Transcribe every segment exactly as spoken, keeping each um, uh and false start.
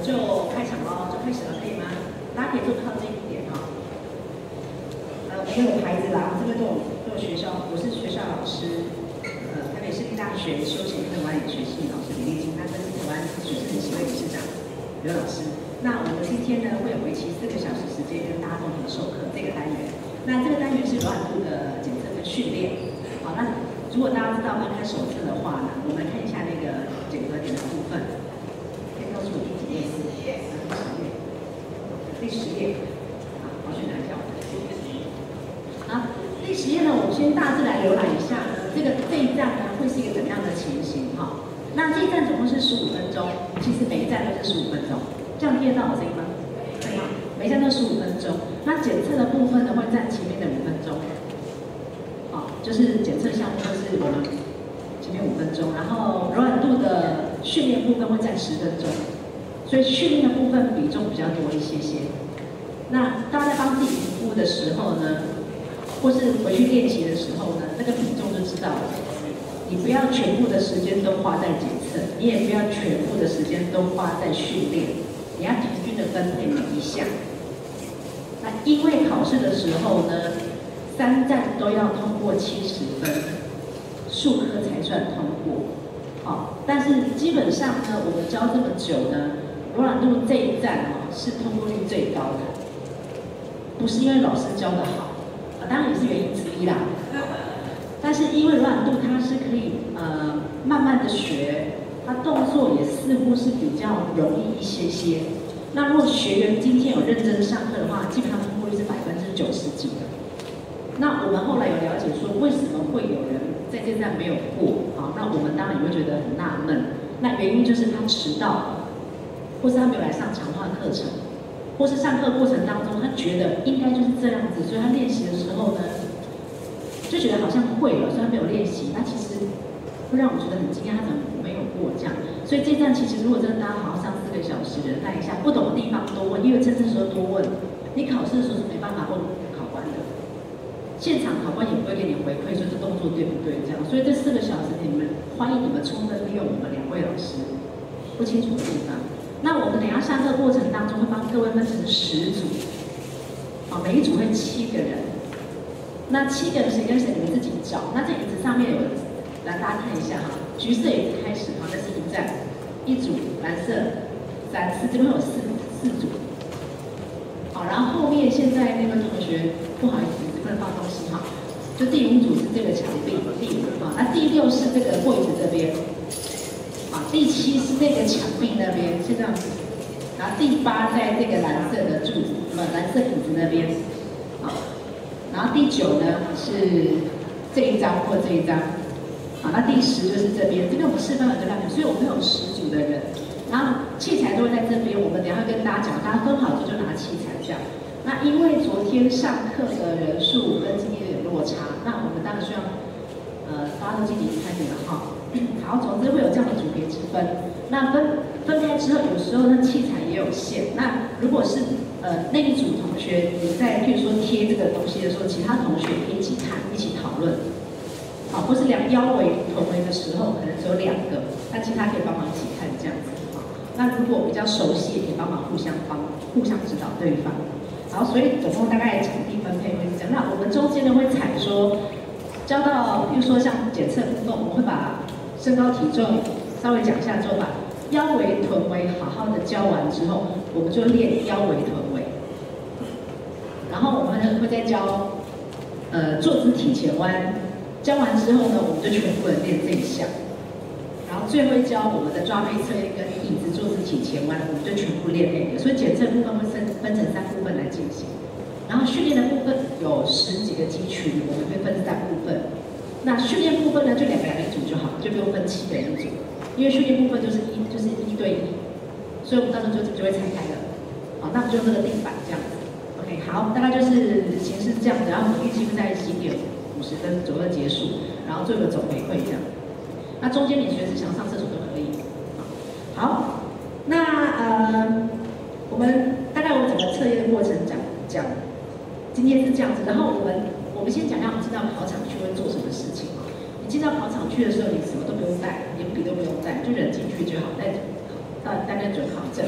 就开场喽，就开始了，可以吗？大家可以坐靠近一点哦。呃，我们有牌子啦，这边都有都有学校，我是学校老师，呃，台北市立大学休闲运动管理学系老师李丽晶，那这是台湾水生协会理事长刘老师。那我们今天呢会有为期四个小时时间跟大家共同授课这个单元。那这个单元是柔软度的检测跟训练。好，那如果大家知道翻开手册的话呢，我们看一下那个检核点的部分。可以告诉我第几页？第十页。第十页。好，我去拿一下我的。好，第十页呢，我们先大致来浏览一下呢，这个这一站呢会是一个怎么样的情形哈？那这一站总共是十五分钟，其实每一站都是十五分钟，这样听得到我声音吗？可以吗？每一站都十五分钟。那检测的部分呢会占前面的五分钟。好，就是检测项目会是我们前面五分钟，然后柔软度的训练部分会占十分钟。所以训练的部分比重比较多一些些。那大家在帮自己评估的时候呢，或是回去练习的时候呢，那个比重就知道了。你不要全部的时间都花在检测，你也不要全部的时间都花在训练，你要平均的分配每一项。那因为考试的时候呢，三站都要通过七十分，数科才算通过。好，但是基本上呢，我们教这么久呢。柔软度这一站哦是通过率最高的，不是因为老师教的好，啊当然也是原因之一啦。但是因为柔软度它是可以呃慢慢的学，它动作也似乎是比较容易一些些。那如果学员今天有认真上课的话，基本上通过率是百分之九十几的。那我们后来有了解说，为什么会有人在这站没有过？好，那我们当然也会觉得很纳闷。那原因就是他迟到。或是他没有来上强化课程，或是上课过程当中，他觉得应该就是这样子，所以他练习的时候呢，就觉得好像会了，所以他没有练习。那其实会让我觉得很惊讶，他怎么没有过这样？所以这站其实如果真的大家好好上四个小时，忍耐一下，不懂的地方多问，因为真正时候多问，你考试的时候是没办法问考官的，现场考官也不会给你回馈说这动作对不对这样。所以这四个小时你们欢迎你们充分利用我们两位老师不清楚的地方。那我们等一下上课过程当中会帮各位分成十组，好，每一组会七个人。那七个人谁跟谁你们自己找。那这椅子上面有，来大家看一下哈，橘色椅子开始，好，这是一站，一组蓝色，三四，这边会有四四组。好，然后后面现在那个同学不好意思，不能放东西哈，就第五组是这个墙壁，第五啊，那第六是这个柜子这边。啊，第七是那个墙壁那边是这样子，然后第八在这个蓝色的柱子，什么蓝色椅子那边，好，然后第九呢是这一张或这一张，好，那第十就是这边，这边我们示范了就让你，所以我们有十组的人，然后器材都会在这边，我们等一下会跟大家讲，大家分好之后就拿器材这样。那因为昨天上课的人数跟今天有点落差，那我们当然需要呃大家都积极参与了哈。好，总之会有这样的组别之分。那分分开之后，有时候呢器材也有限。那如果是呃那一组同学你在譬如说贴这个东西的时候，其他同学可以一起看、一起讨论。好，或是量腰围、臀围的时候，可能只有两个，那其他可以帮忙一起看这样子。好，那如果比较熟悉，也可以帮忙互相帮、互相指导对方。好，所以总共大概场地分配会是这样。那我们中间呢会采说，教到譬如说像检测部分，我们会把身高体重稍微讲一下之后，把腰围、臀围好好的教完之后，我们就练腰围、臀围。然后我们会再教呃坐姿体前弯，教完之后呢，我们就全部人练这一项。然后最后教我们的抓背侧翼跟椅子坐姿体前弯，我们就全部练那个。所以检测部分会分分成三部分来进行。然后训练的部分有十几个肌群，我们会分三部分。那训练部分呢，就两个人一组就好，就不用分七个人一组，因为训练部分就是一就是一对一，所以我们到时候就就会拆开了。好，那我们就用这个地板这样子。OK， 好，大概就是形式这样子，然后我们预计会在十点五十分左右结束，然后做一个总回馈这样。那中间你随时想上厕所都可以。好，那呃，我们大概我们整个测验的过程讲讲，今天是这样子，然后我们。我们先讲一下，我们进到考场去会做什么事情啊？你进到考场去的时候，你什么都不用带，连笔都不用带，就人进去就好，带到带那准考证。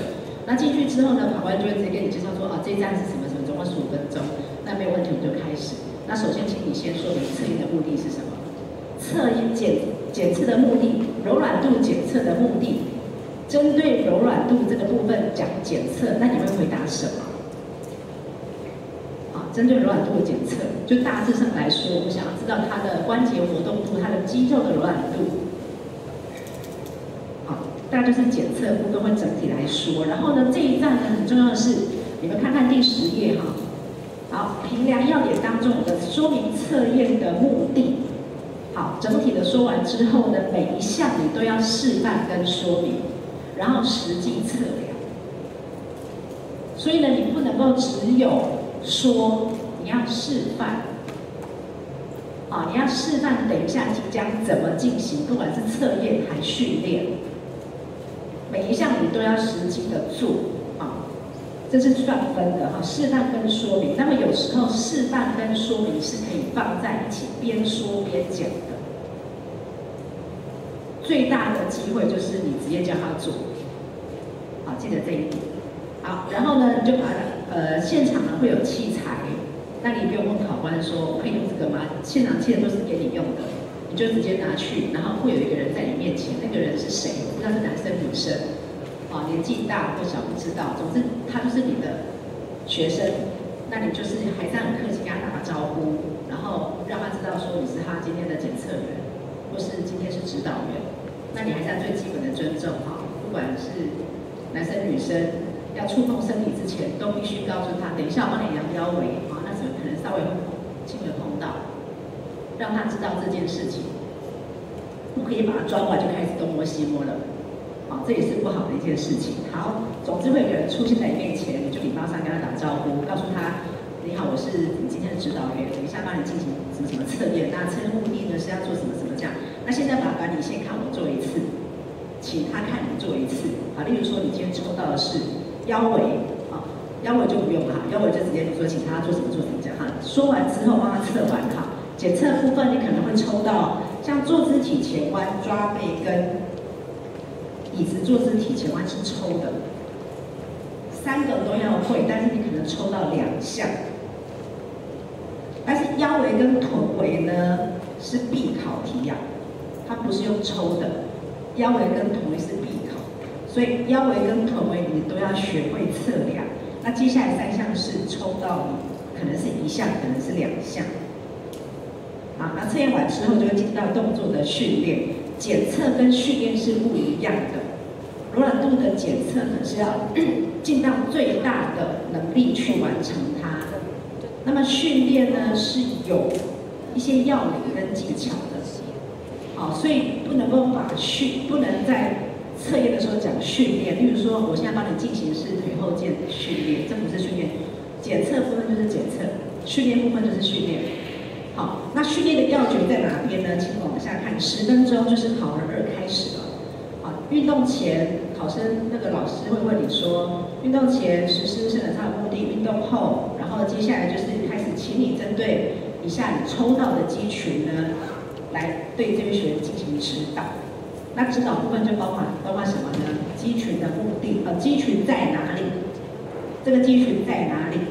那进去之后呢，法官就会直接跟你介绍说，啊，这一站是什么什么，总共十五分钟。那没有问题，我们就开始。那首先，请你先说明测验的目的是什么？测验检检测的目的，柔软度检测的目的，针对柔软度这个部分讲检测，那你会回答什么？啊，针对柔软度的检测，就大致上来说，我想要知道它的关节活动度，它的肌肉的柔软度。大概就是检测部分会整体来说，然后呢，这一站呢很重要的是，你们看看第十页哈。好，评量要点当中的说明测验的目的。好，整体的说完之后呢，每一项你都要示范跟说明，然后实际测量。所以呢，你不能够只有说，你要示范。啊，你要示范等一下即将怎么进行，不管是测验还训练。每一项你都要实际的做，啊，这是算分的哈。示范跟说明，那么有时候示范跟说明是可以放在一起，边说边讲的。最大的机会就是你直接叫他做，好，记得这一点。好，然后呢，你就把它呃现场呢会有器材，那你不用问考官说我可以用这个吗？现场器材都是给你用的。你就直接拿去，然后会有一个人在你面前，那个人是谁？不知道是男生女生，啊，年纪大或小不知道，总之他就是你的学生，那你就是还是很客气跟他打个招呼，然后让他知道说你是他今天的检测员，或是今天是指导员，那你还是要最基本的尊重哈，不管是男生女生，要触碰身体之前都必须告诉他，等一下我帮你量腰围啊，那怎么可能稍微会轻微碰到。让他知道这件事情，不可以把他抓过来就开始东摸西摸了，好，这也是不好的一件事情。好，总之会有人出现在你面前，你就礼貌上跟他打招呼，告诉他你好，我是你今天的指导员，等一下帮你进行什么什么测验，那测验目的呢是要做什么什么这样。那现在把把你先看我做一次，请他看你做一次，啊，例如说你今天抽到的是腰围，啊，腰围就不用哈，腰围就直接说请他做什么做什么这样哈。说完之后帮他测完哈。检测部分你可能会抽到像坐姿体前弯、抓背跟椅子坐姿体前弯是抽的，三个都要会，但是你可能抽到两项。但是腰围跟臀围呢是必考题呀、啊，它不是用抽的，腰围跟臀围是必考，所以腰围跟臀围你都要学会测量。那接下来三项是抽到你可能是一项，可能是两项。好，那测验完之后就会进到动作的训练，检测跟训练是不一样的。柔软度的检测呢是要尽到最大的能力去完成它，那么训练呢是有一些要领跟技巧的。好，所以不能够把训不能在测验的时候讲训练，例如说我现在帮你进行是腿后健训练，这不是训练。检测部分就是检测，训练部分就是训练。好，那训练的要诀在哪边呢？请往下看，十分钟就是考核二开始了。好，运动前考生那个老师会问你说，运动前实施伸展操的目的，运动后，然后接下来就是开始，请你针对以下你抽到的肌群呢，来对这位学员进行指导。那指导部分就包含包括什么呢？肌群的目的，呃，肌群在哪里？这个肌群在哪里？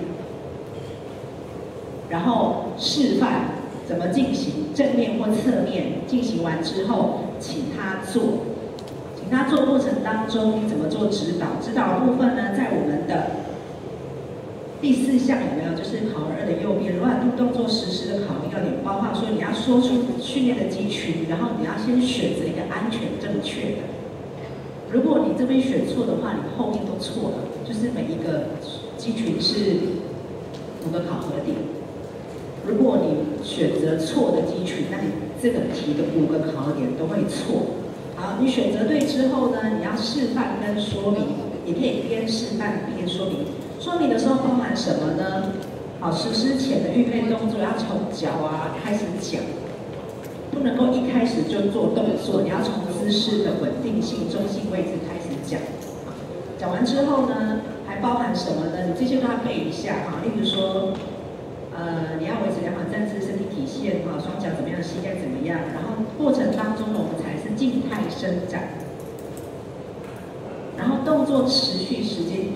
然后示范怎么进行正面或侧面，进行完之后，请他做，请他做过程当中你怎么做指导？指导的部分呢，在我们的第四项有没有？就是考二的右边柔软度动作实施的考虑要点，包括说你要说出训练的肌群，然后你要先选择一个安全正确的。如果你这边选错的话，你后面都错了，就是每一个肌群是五个考核点。如果你选择错的肌群，那你这个题的五个考点都会错。好，你选择对之后呢，你要示范跟说明，也可以边示范边说明。说明的时候包含什么呢？好，实施前的预备动作要从脚啊开始讲，不能够一开始就做动作，你要从姿势的稳定性、中性位置开始讲。讲完之后呢，还包含什么呢？你这些都要背一下哈，例如说。呃，你要维持良好站姿、身体体线哈，双脚怎么样，膝盖怎么样，然后过程当中呢，我们才是静态伸展，然后动作持续时间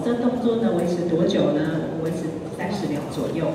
这个动作呢维持多久呢？维持三十秒左右。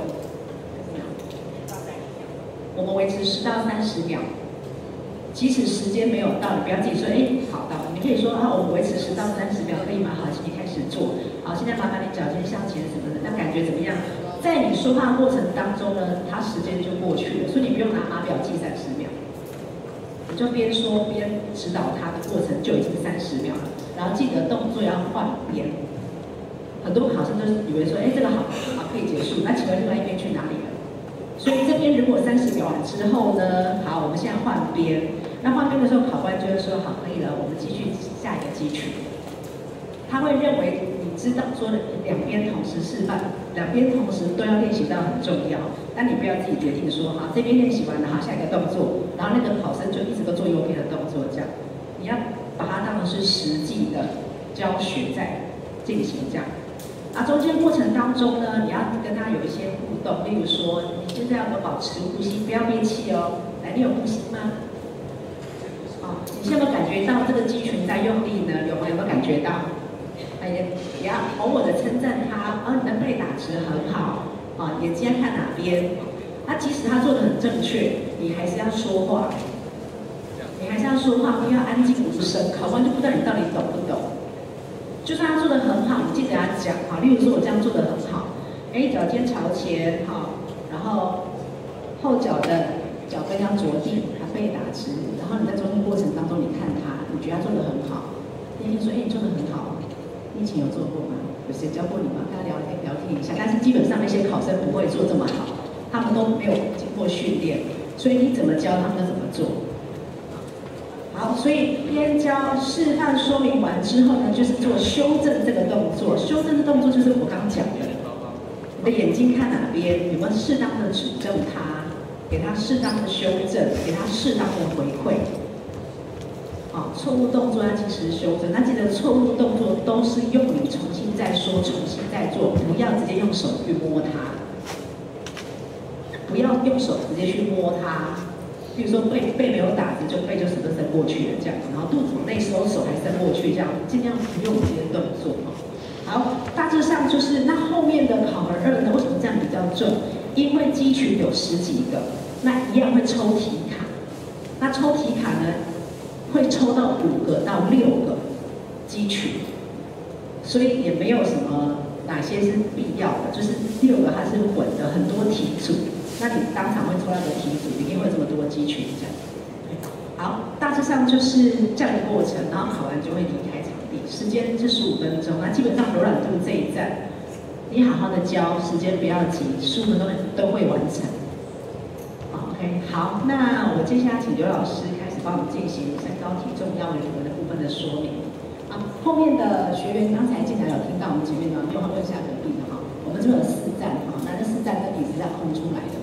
我们维持十到三十秒。即使时间没有到，你不要自己说，哎，好到了。你可以说啊，我们维持十到三十秒，可以吗？好，请你开始做。好，现在麻烦你脚尖向前什么的，那感觉怎么样？在你说话过程当中呢，它时间就过去了，所以你不用拿码表记三十秒，你就边说边指导他的过程就已经三十秒了。然后记得动作要换边。很多考生都是以为说，哎，这个好，好可以结束，那请问另外一边去哪里了？所以这边如果三十秒完之后呢，好，我们现在换边。那换边的时候，考官就会说，好，可以了，我们继续下一个基曲。他会认为你知道说两边同时示范，两边同时都要练习到很重要。但你不要自己决定说，好，这边练习完了，好，下一个动作，然后那个考生就一直都做右边的动作，这样。你要把它当成是实际的教学在进行这样。啊，中间过程当中呢，你要跟他有一些互动，例如说，你现在要保持呼吸，不要憋气哦。来，你有呼吸吗？哦，你现在有没有感觉到这个肌群在用力呢？有没有？有没有感觉到？哎呀，也要偶尔的称赞他，啊，你的背打直很好，啊，眼睛要看哪边？那即使他做的很正确，你还是要说话，你还是要说话，不要安静无声，考官就不知道你到底懂不懂。就算他做的很好，你记得要讲好。例如说，我这样做的很好，哎，脚尖朝前，好，然后后脚的脚跟要着地，把背打直，然后你在中间过程当中，你看他，你觉得他做的很好，你就说，哎，你做的很好，你以前有做过吗？有谁教过你吗？跟他聊聊天一下。但是基本上那些考生不会做这么好，他们都没有经过训练，所以你怎么教他们就怎么做。好，所以边教示范说明完之后呢，就是做修正这个动作。修正的动作就是我刚刚讲的，你的眼睛看哪边，有没有适当的指正它，给它适当的修正，给它适当的回馈。好，错误动作要及时修正。那记得错误动作都是用你重新再说，重新再做，不要直接用手去摸它，不要用手直接去摸它。比如说背背没有打直，就背就什么伸过去了这样，然后肚子往内收，手还伸过去这样，尽量不用这些动作哈。好，大致上就是那后面的考核二呢，为什么这样比较重？因为肌群有十几个，那一样会抽题卡，那抽题卡呢会抽到五个到六个肌群，所以也没有什么哪些是必要的，就是六个它是混的，很多题组。那你当场会抽到的题组，一定会这么多肌群这样。好，大致上就是这样的过程，然后考完就会离开场地，时间是十五分钟。那基本上柔软度这一站，你好好的教，时间不要急，十五分钟都会完成。OK， 好，那我接下来请刘老师开始帮我们进行身高体重腰围图的部分的说明。啊，后面的学员刚才进来有听到我们前面的，就要问一下隔壁的哈。我们这边有四站哈，那这四站跟椅子是要空出来的。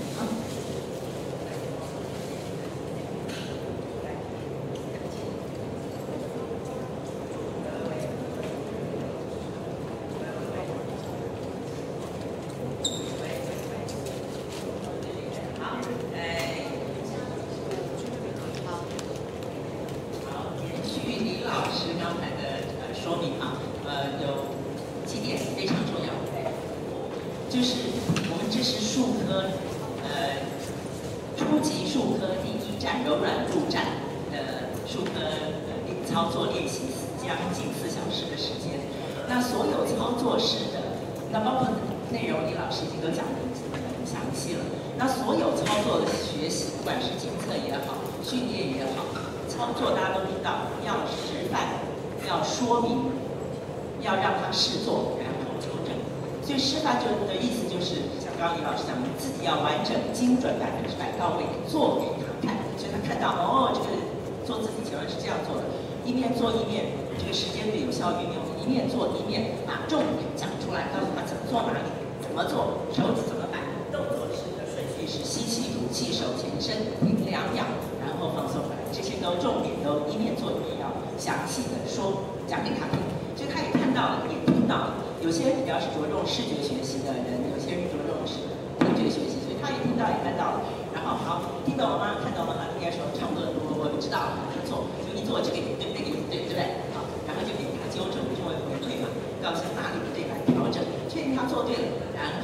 就是我们这是术科，呃，初级术科第一站柔软度站的术科呃操作练习，将近四小时的时间。那所有操作式的，那包括内容，李老师已经都讲得很详细了。那所有操作的学习，不管是检测也好，训练也好，操作大家都知道，要示范，要说明，要让他试做，然后纠正。所以示范就的意思就是，像刚刚李老师讲，你自己要完整、精准、百分之百到位做给他看，所以他看到哦，这个做自己前面是这样做的，一面做一面，这个时间最有效运用，一面做一面把重点讲出来，告诉他怎么做哪里，怎么做，手指怎么摆，动作是的顺序是吸气、吐气、手前伸，停两秒，然后放松回来，这些都重点都一面做一面要详细的说讲给他听，所以他也看到了，也听到了。有些人比较是着重视觉学习的人，有些人着重是听觉学习，所以他也听到也看到了。然后好，听懂了吗？看懂了吗？应该说差不多，我我知道了，就做，就一做这个也对，那个也对，对不对？好，然后就给他纠正，就会回馈嘛，告诉哪里。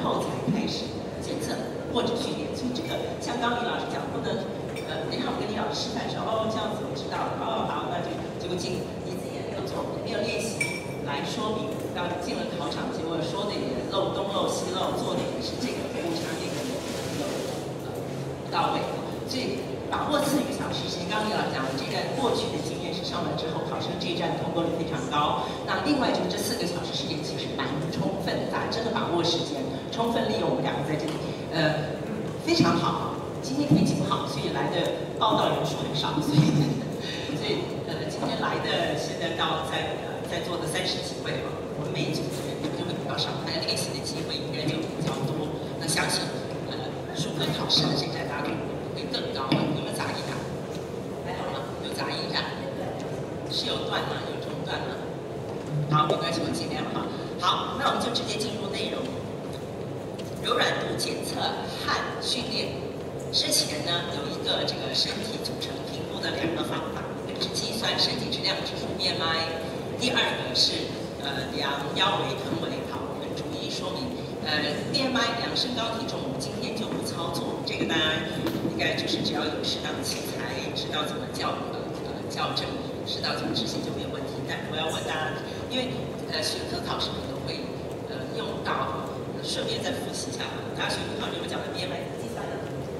后才开始检测或者训练。所以这个像刚李老师讲，不能呃，等一下我跟李老师示范说，哦，这样子我知道了，哦，好，那就结果进鼻子也没有做，也没有练习来说明，到进了考场，结果说的也漏东漏西漏，做的也是这个误差那个有呃不到位，所以。 把握四个小时时间，刚刚李老师讲，我这个过去的经验是上完之后考生这一站通过率非常高。那另外就是这四个小时时间其实蛮充分的，大家真的把握时间，充分利用我们两个在这里，呃，非常好。今天天气不好，所以来的报道人数很少，所以所以呃今天来的现在到在呃在座的三十几位啊，我们每一组的人就会比较少，大家练习的机会应该就比较多。那相信呃术科考试的这站大家会更高。 杂音啊，还好吗？有杂音啊，是有断吗？有中断吗？好，没关系，我尽量哈。好，那我们就直接进入内容。柔软度检测和训练之前呢，有一个这个身体组成评估的两个方法，一个是计算身体质量指数 B M I， 第二个是呃量腰围、臀围。好，我们逐一说明。呃 B M I 量身高体重，我们今天就不操作，这个大家。 应该就是只要有适当的器材，知道怎么校呃呃校正，知道怎么执行就没有问题。但我要问大家，因为呃学科考试可能会呃用到，顺便再复习一下。大家学科考试有没有讲的 B M I 计算呢？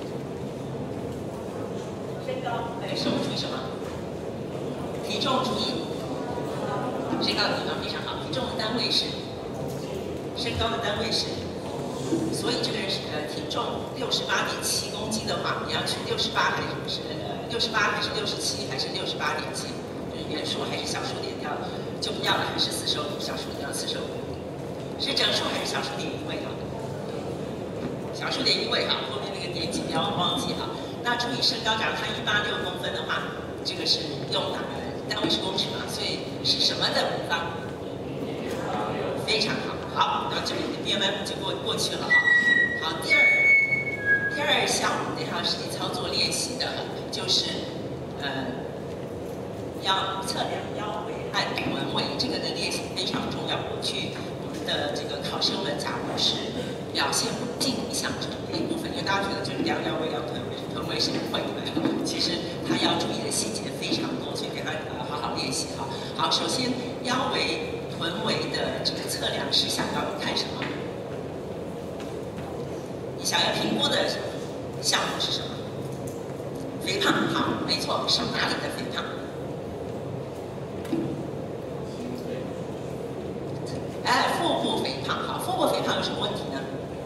身高，哎，什么注意什么？体重注意，身高的地方非常好，体重的单位是，身高的单位是。 所以这个人是呃体重六十八点七公斤的话，你要取六十八还是呃六十八还是六十七还是六十八点七？就是元数还是小数点要就不要了，还是四舍五入小数点要四舍五入？是整数还是小数点一位啊？小数点一位哈，后面那个点几不要忘记哈。那注意身高，假如他一八六公分的话，这个是用哪个单位是公尺嘛？所以是什么的平方？非常好。 好，到这里的 B M I 就过过去了哈。好，第二第二项我们等一下实际操作练习的，就是呃腰测量腰围和臀围，这个的练习非常重要。过去我们的这个考生们，假如是表现不尽理想这一部分，因为大家觉得就是量腰围、量臀围，臀围是不会的，其实他要注意的细节非常多，所以给他呃好好练习哈。好，首先腰围。 臀围的这个测量是想要看什么？你想要评估的项目是什么？肥胖，好，没错，是哪里的肥胖？哎，腹部肥胖，好，腹部肥胖有什么问题呢？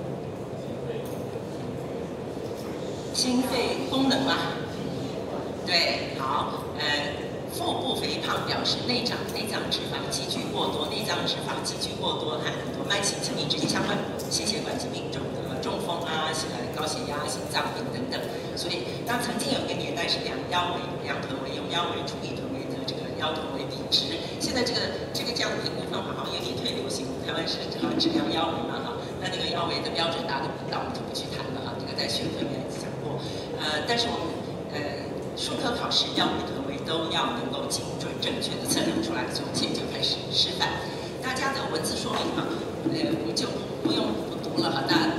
心肺功能吗？对，好，呃。 腹部肥胖表示内脏内脏脂肪积聚过多，内脏脂肪积聚过多和很多慢性疾病直接相关，心血管疾病、中呃中风啊、呃高血压、心脏病等等。所以，当曾经有一个年代是量腰围、量臀围，用腰围除以臀围的这个腰臀围比值。现在这个这个这样的评估方法好像有点退流行，台湾是啊只量腰围嘛哈，那那个腰围的标准大家都不知道，我们就不去谈了哈。这个在学科里面讲过，呃，但是我们呃术科考试腰围臀围。 都要能够精准正确的测量出来，所以我们现在就开始示范。大家的文字说明哈，呃，我们就不用不读了哈，大家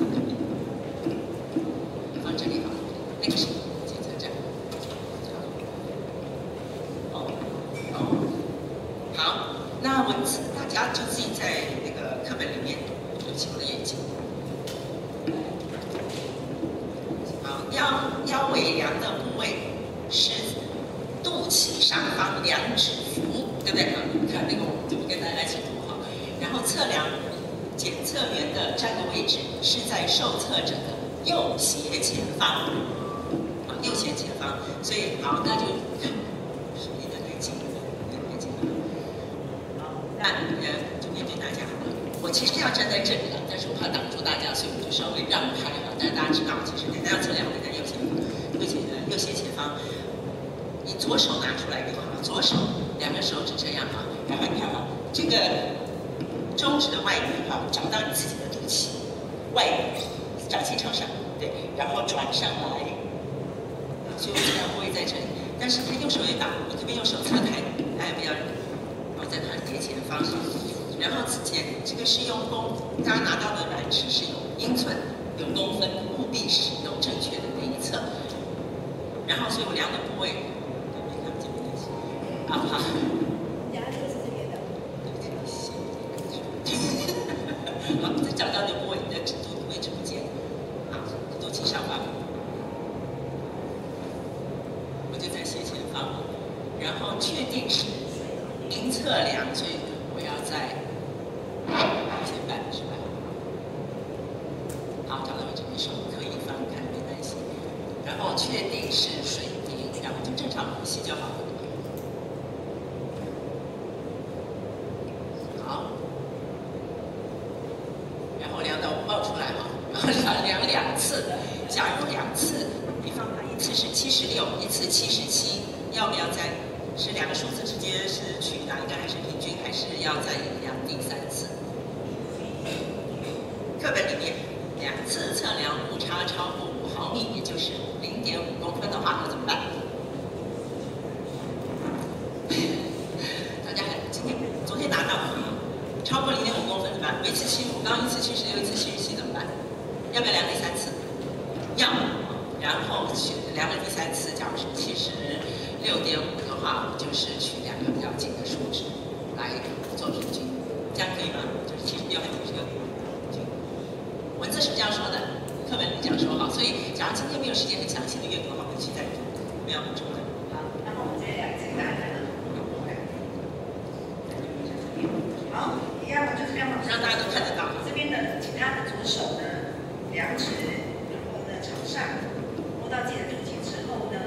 放这里哈，那个是检测站。哦哦，好，那文字大家就自己在那个课本里面有请我的眼睛。好，腰腰围量的部位是。 肚脐上方两指幅，对不对？看那个，我们就不跟大家一起读哈。然后测量检测员的站的位置是在受测者的右斜前方，啊，右斜前方。所以好，那就离得太近了，太近了。好，那呃，就面对大家。我其实要站在这里了，但是我怕挡住大家，所以我就稍微让开哈。但是大家知道，其实大家测量会在右前方，右斜呃右斜前方。 你左手拿出来给我，左手两个手指这样哈，然后你看啊，这个中指的外缘哈，找到你自己的肚脐，外缘掌心朝上，对，然后转上来，所以我这样部位在这里，但是他右手也打，你这边右手侧抬，哎，不要，然后在他的斜前方， 然后此前这个是用公，大家拿到的软尺是有英寸、有公分，务必使用正确的那一侧。然后，所以我量的部位，对，看不见没关系。啊，好。 量这个是这边的。 好，再找到你的部位，你的尺度位置不见。好，肚脐上方。我就在斜前方，然后确定是迎侧量，所以我要在前半是吧？好，找到位置，手可以放开，没关系。然后确定是水平，然后就正常呼吸就好了。好，然后量到冒出来哈，然后量量两次。假如两次，你放哪一次是七十六，一次七十七，要不要再是两个数字直接是取哪一个，还是平均，还是要再量第三次？课本里面两次测量误差超过五毫米，也就是零点五公分的话，那怎么办？大家还今天昨天拿到超过零点五公分怎么办？我一次七十五，刚一次七十六，一次七十七怎么办？要不要量第三次？要，然后取量了第三次，假如是七十六点五的话，我就是取两个比较近的数值来做平均，这样可以吗？就是七十六和七十六点五平均。文字是这样说的，课本里这样说好，所以假如今天没有时间很详细的阅读的话，回去再读，没有补充的。 好，然后我们这两这个大家看了。好，一样的就是这样， 让大家都看得到。 这边的其他的左手呢，量尺，然后呢朝上，摸到自己的肚脐之后呢，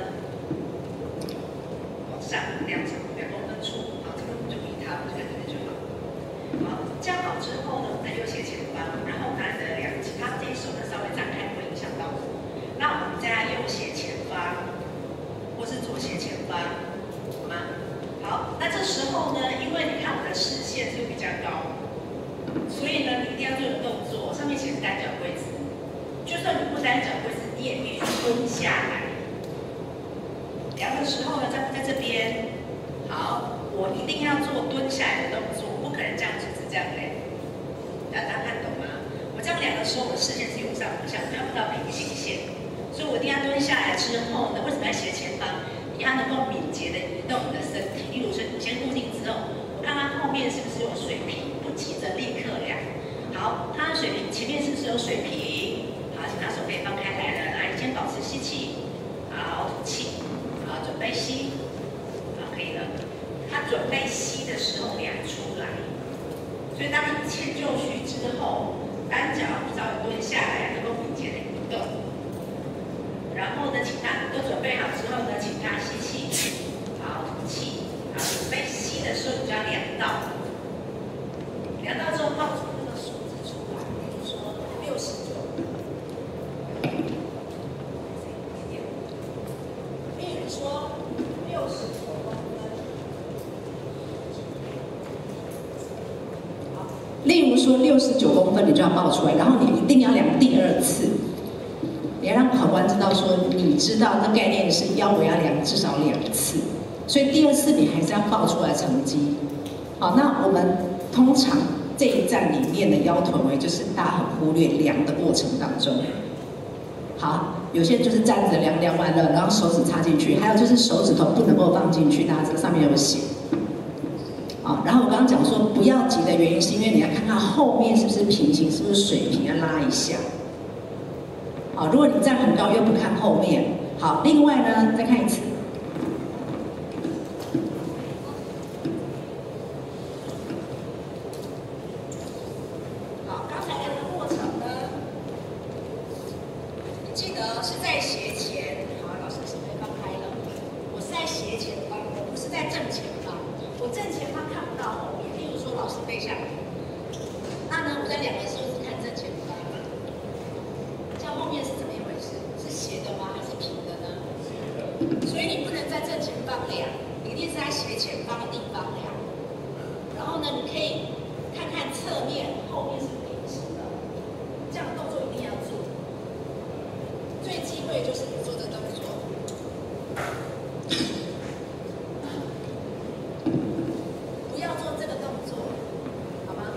往上两两公分处，好，这个就比它，就在这边就好。好，这样好之后呢，我们再右斜前方，然后拿你的两其他这一手呢稍微展开，不会影响到我。那我们再右斜前方，或是左斜前方，好吗？好，那这时候呢，因为你看我的视线是比较高，所以呢，你一定要做的动作，上面写单脚跪姿。就算你不单脚跪姿，你也必须蹲下来。量的时候呢，在在这边，好，我一定要做蹲下来的动作，不可能这样子是这样嘞。大家看懂吗？我这样量的时候，我的视线是由上往下，看不到平行线，所以我一定要蹲下来之后呢，为什么要斜前方？你要能够敏捷的移动你的身体，例如是你先固定之后，我看看后面是不是有水平，不急着立刻量。好，它的水平前面是不是有水平？好，请他手可以放开来了，来，先保持吸气，好，吐气，好，准备吸，好，可以了。他准备吸的时候量出来，所以当你一切就绪之后，单脚稍微蹲下来，能够敏捷的移动。然后呢，请他都准备好之后呢，请他吸气，好，吐气，好，准备吸的时候你就要量到，量到之后报出那个数字出来，比如说六十九，比如说六十九公分，好，例如说六十九公分，你就要报出来，然后你一定要量第二次。也让考官知道说，你知道这概念是腰围要量至少两次，所以第二次你还是要报出来成绩。好，那我们通常这一站里面的腰臀围就是大家很忽略量的过程当中。好，有些人就是站着量，量完了，然后手指插进去，还有就是手指头不能够放进去，大家这个上面有写。好，然后我刚刚讲说不要急的原因是因为你要看看后面是不是平行，是不是水平，要拉一下。好，如果你站很高又不看后面，好，另外呢，再看一次。好，刚才量的过程呢，你记得是在斜前，好，老师手可以放开了，我是在斜前方，我不是在正前方，我正前方看不到后面，例如说老师背下来，那呢，我在量的时候是看正前方。后面是怎么一回事？是斜的吗？还是平的呢？所以你不能在正前方量，你一定是在斜前方的地方量。然后呢，你可以看看侧面，后面是平行的，这样的动作一定要做。最忌讳就是你做这个动作，不要做这个动作，好吗？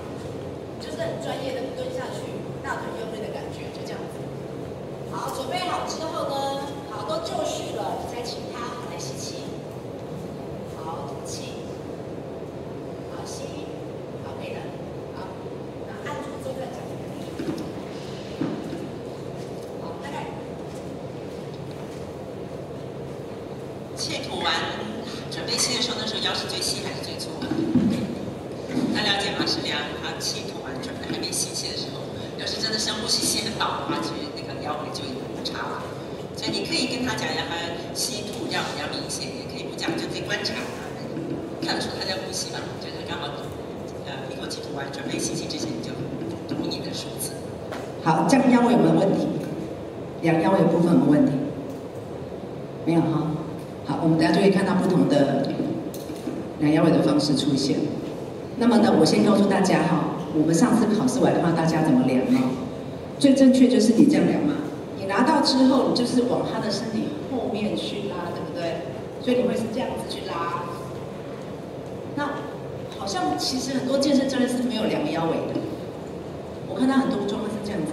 且吐完准备吸的时候，那时候腰是最细还是最粗？大家了解吗？是量他气吐完准备还没吸气的时候，要是真的深呼吸吸很饱的话，其实那个腰围就有误差了。所以你可以跟他讲，让他吸吐要比较明显，也可以不讲，就可以观察他，看得出他在呼吸嘛，就是刚好呃一口气吐完准备吸气之前就读你的数字。 好，这样腰围有没有问题？量腰围部分有没有问题？没有哈。好，我们等下就会看到不同的量腰围的方式出现。那么呢，我先告诉大家哈，我们上次考试我还看到大家怎么量哦。最正确就是你这样量嘛，你拿到之后，你就是往他的身体后面去拉，对不对？所以你会是这样子去拉。那好像其实很多健身教练是没有量腰围的，我看到很多状况是这样子。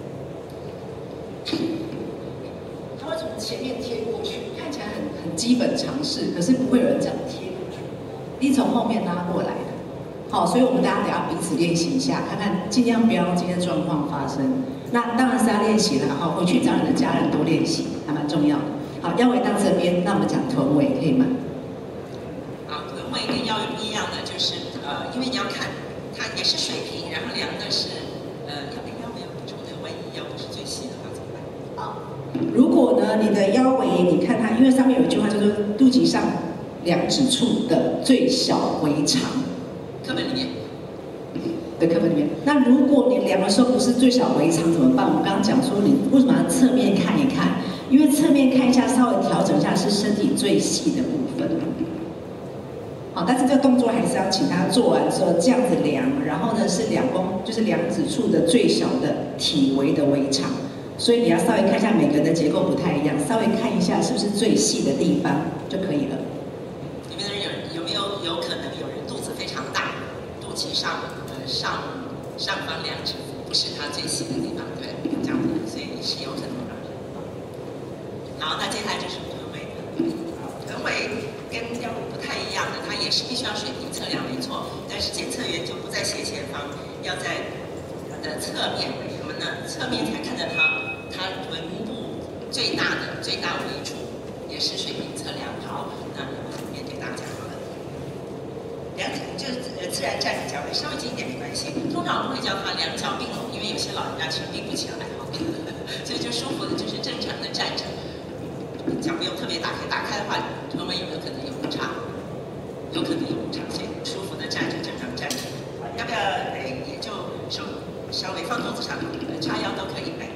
他会从前面贴过去，看起来很很基本常识，可是不会有人这样贴过去，你从后面拉过来的。好，所以我们大家等下彼此练习一下，看看尽量不要让今天状况发生。那当然是要练习了，好，回去找你的家人多练习，还蛮重要的。好，腰围到这边，那我们讲臀围可以吗？ 好，臀围跟腰围不一样的就是，呃，因为你要看它也是水平，然后量的是，呃，腰腰围要补充的，万一腰不是最细的话怎么办？ 好，如果呢你的腰围，你看它，因为上面有一句话叫做肚脐上两指处的最小为长。 课本里面的课本里面，那如果你量的时候不是最小为长怎么办？我们刚刚讲说，你为什么要侧面看一看？因为侧面看一下，稍微调整一下是身体最细的部分。好，但是这个动作还是要请他做完之后这样子量，然后呢是两公，就是两指处的最小的体围的围长。所以你要稍微看一下每个人的结构不太一样，稍微看一下是不是最细的地方就可以了。 你们的人有有没有有可能有人肚子非常大？肚脐上呃上上方两指不是它最细的地方，对，这样子，所以是有可能的。好，那接下来就是臀围。臀围跟腰围不太一样的，它也是必须要水平测量，没错。但是检测员就不在斜前方，要在它的侧面。为什么呢？侧面才看得到它臀部最大的最大围处，也是水平测量。好，那面对大家好了。两脚就是呃自然站着脚会稍微近一点没关系。通常我们会叫它两脚并拢，因为有些老人家其实并不起来哈，所以就舒服的就是正常的站着，脚没有特别打开，打开的话臀围有没有可能有误差？有可能有误差，所以舒服的站着，正常站着。要不要哎也就手稍微放桌子上，叉腰都可以哎。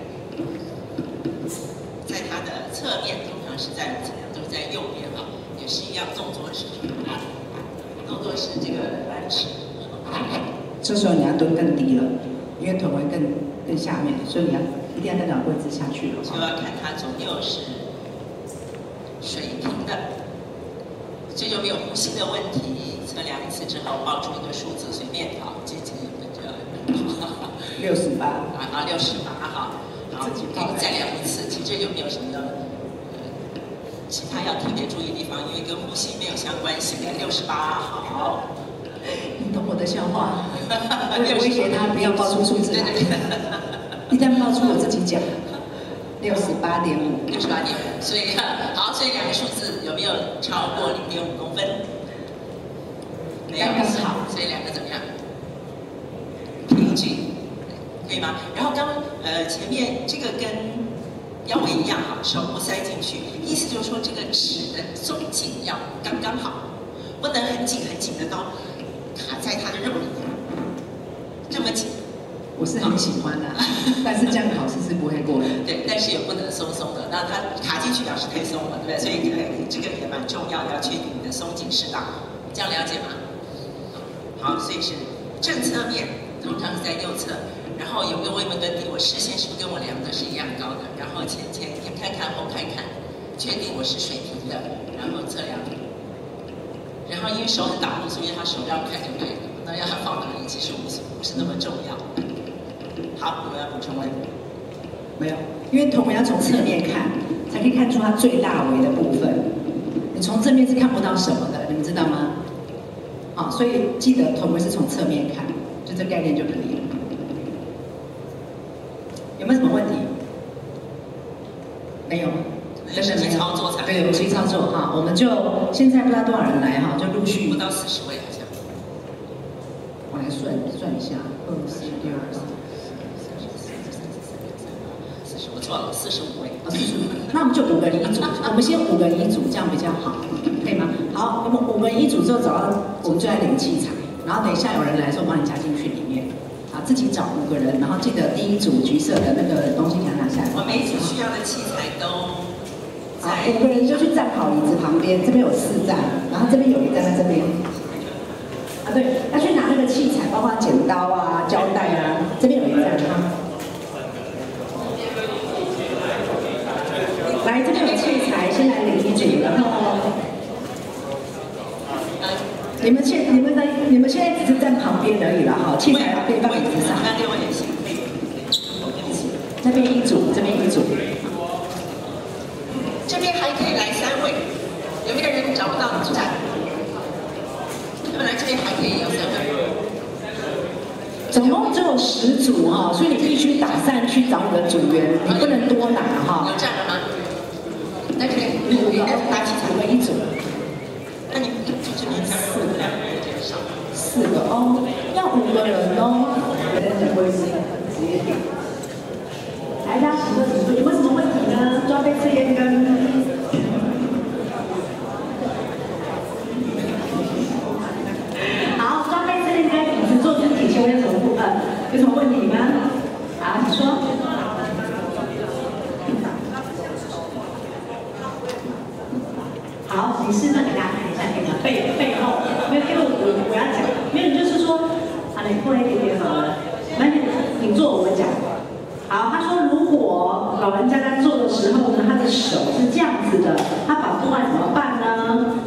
在它的侧面，通常是在都是在右边啊，也是一样动作是什么？动作是这个弯尺。 这时候你要蹲更低了，因为臀围更更下面，所以你要一定要再找位置下去了。 就要看它左右是水平的，这就没有呼吸的问题。测量一次之后，报出一个数字，随便啊，这这六十八啊啊六十八哈，然后可以再量一次。其实这就没有什么呃其他要特别注意的地方，因为跟呼吸没有相关性的。六十八好。 你懂我的笑话？我也威胁他不要报出数字来，一旦报出我自己讲。六十八点五， 六十八点五，所以好，所以两个数字有没有超过零点五公分？没有，好，所以两个怎么样？平均，可以吗？然后刚呃前面这个跟腰围一样哈，手不塞进去，意思就是说这个指的松紧要刚刚好，不能很紧很紧的到卡在它的肉里面，这么紧。 我是很喜欢的、啊，但是这样考试是不会过的。 对，但是也不能松松的，那它卡进去表示太松了，对不对？所以呃，这个也蛮重要的，要确定你的松紧适当，这样了解吗？好，所以是正侧面，通常是在右侧，然后有没有微门跟底？我视线是不是跟我量的是一样高的？然后前前前看看后看看，确定我是水平的，然后测量。然后因为手很挡路，所以他手让开就对了。那要他放哪里，其实不是不是那么重要。好，我们要补充问。 没有，因为臀围要从侧面看，才可以看出它最大围的部分。你从正面是看不到什么的，你们知道吗？啊，所以记得臀围是从侧面看，就这概念就可以了。有没有什么问题？没有，真的没有。 操作才对，有机操作哈，我们就现在不知道多少人来哈，就陆续不到四十位好像。 我来算算一下，二四六四四十，我错了，四十五位。 哦，四十五，那我们就五个人一组，我们先五个人一组，这样比较好，可以吗？好，我们五个人一组之后找到，我们就来领器材，然后等一下有人来的时候，帮你加进去里面。啊，自己找五个人，然后记得第一组橘色的那个东西给它拿下来。 我每一组需要的器材都好，五个人就去站好椅子旁边，这边有四站，然后这边有一站在这边。啊，对，要去拿那个器材，包括剪刀啊、胶带啊，这边有一站啊。来，这边有器材，先来领一组，然后。你们现你们的你们现在只是站旁边而已了哈，器材可以放椅子上。 那六位也行，可以。 这边一组，这边一组。 这边还可以来三位，有没有人找不到站？本来这边还可以有三位。 总共只有十组哈，所以你必须打散去找你的组员，你不能多拿哈。 有站了吗？那这边五个打器材为一组。 那你就这边才会有两个人减少。 四个哦，要五个人哦。来，大家请坐，请坐。有没有什么问题呢？装备测验跟好，装备测验跟椅子坐姿体，请问有什么不呃有什么问题吗？好，请说。好，你示范给大家看一下，可以吗？背背后，没有，因为我我要讲，没有，就是说，啊，你过来一点点好了，慢点，你坐，我讲。好，他说如果老人家在坐的时候呢，他的手是这样子的，他绑不完怎么办呢？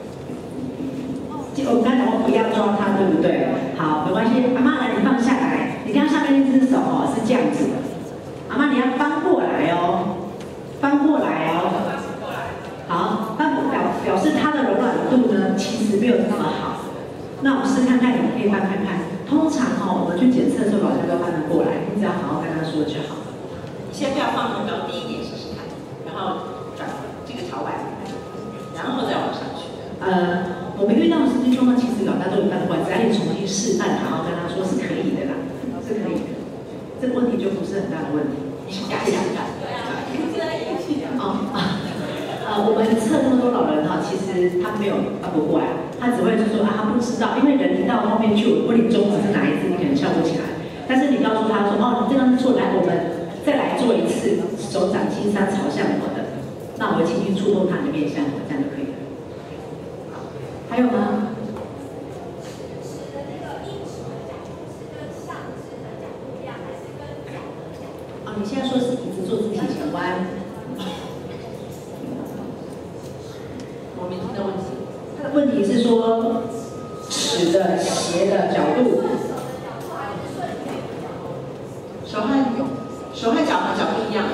我们刚才讲过不要抓他，对不对？好，没关系，阿妈来，你放下来，你看下面那只手哦是这样子的，阿妈你要翻过来哦，翻过来哦。好，它表表示它的柔软度呢，其实没有那么好。那我们试看看，你们可以翻看看。通常哦，我们去检测的时候，老师都翻得过来，你只要好好跟他说就好。 你先不要放那么高，低一点试试看，然后转这个桥板，然后再往上去。 呃，我们遇到的实际状况，其实老大都有翻过来，只要你重新示范，然后跟他说是可以的啦，是可以的。这个问题就不是很大的问题。 你想一想看。 哦啊。呃，我们测那么多老人哈，其实他没有翻不过来，他只会就说啊，他不知道，因为人一到后面去，我问你中指是哪一只，你可能笑不起来。但是你告诉他说，哦，你这样是错，来，我们再来做一次，手掌心上朝向我的，那我会轻轻触碰他的面向，这样就可以了。还有吗？哦，你现在说是椅子坐姿体前弯。 我没听到问题。 他的问题是说，尺的斜的角度， 手和手和脚和角度一样，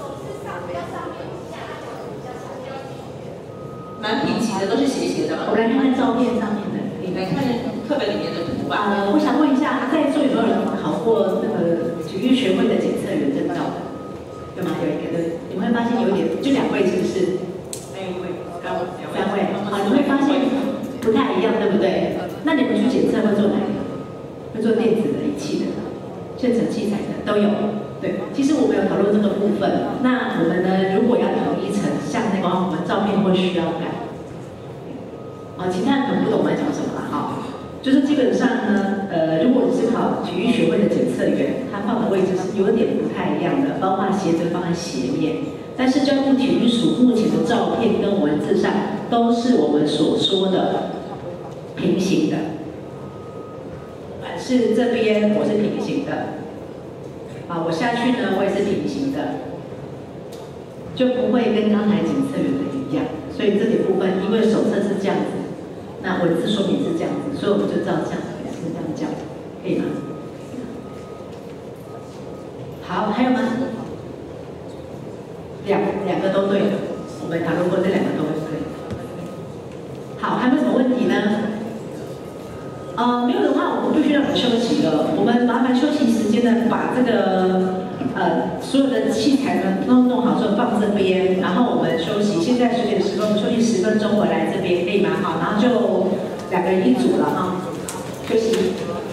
蛮平齐的，都是斜斜的嘛。 我们来看看照片上面的， 你来看课本里面的图吧。 呃，我想问一下，在座有没有人考过那个体育学会的检测员证照的？有吗？有一个对，你们会发现有点，就两位是不是？ 还有一位，三位， 三位，好，你会发现不太一样，对不对？那你们去检测会做哪一个？会做电子的仪器的，现成器材的都有。对，其实我们有讨论这个部分。那我们呢，如果要统一成像那个，我们照片会需要改。啊，其他人可能不懂我们在讲什么了哈。就是基本上呢，呃，如果你是考体育学会的检测员，他放的位置是有点不太一样的，包括鞋子放在斜面。但是教育体育署目前的照片跟文字上都是我们所说的平行的，是这边我是平行的，啊，我下去呢我也是平行的，就不会跟刚才检测员的一样。所以这点部分，因为手册是这样子，那文字说明是这样子，所以我们就照这样是这样讲，可以吗？好，还有吗？两两个都对的，我们讨论过这两个都会对。好，还有没有什么问题呢？呃，没有的话，我们必须让我们休息了。我们麻烦休息时间呢，把这个呃所有的器材呢都弄好之后放这。 这边，然后我们休息。现在十点十分，我们休息十分钟，回来这边可以吗？好，然后就两个人一组了哈，休息。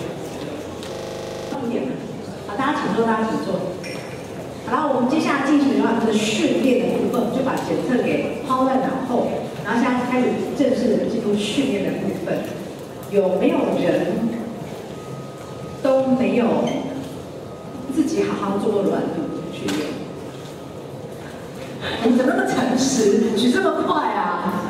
重点，好，大家请坐，大家请坐。好了，我们接下来进行的话，这个训练的部分，就把检测给抛在脑后，然后现在开始正式的进入训练的部分。有没有人都没有自己好好做过软度训练？你怎么那么诚实，举这么快啊？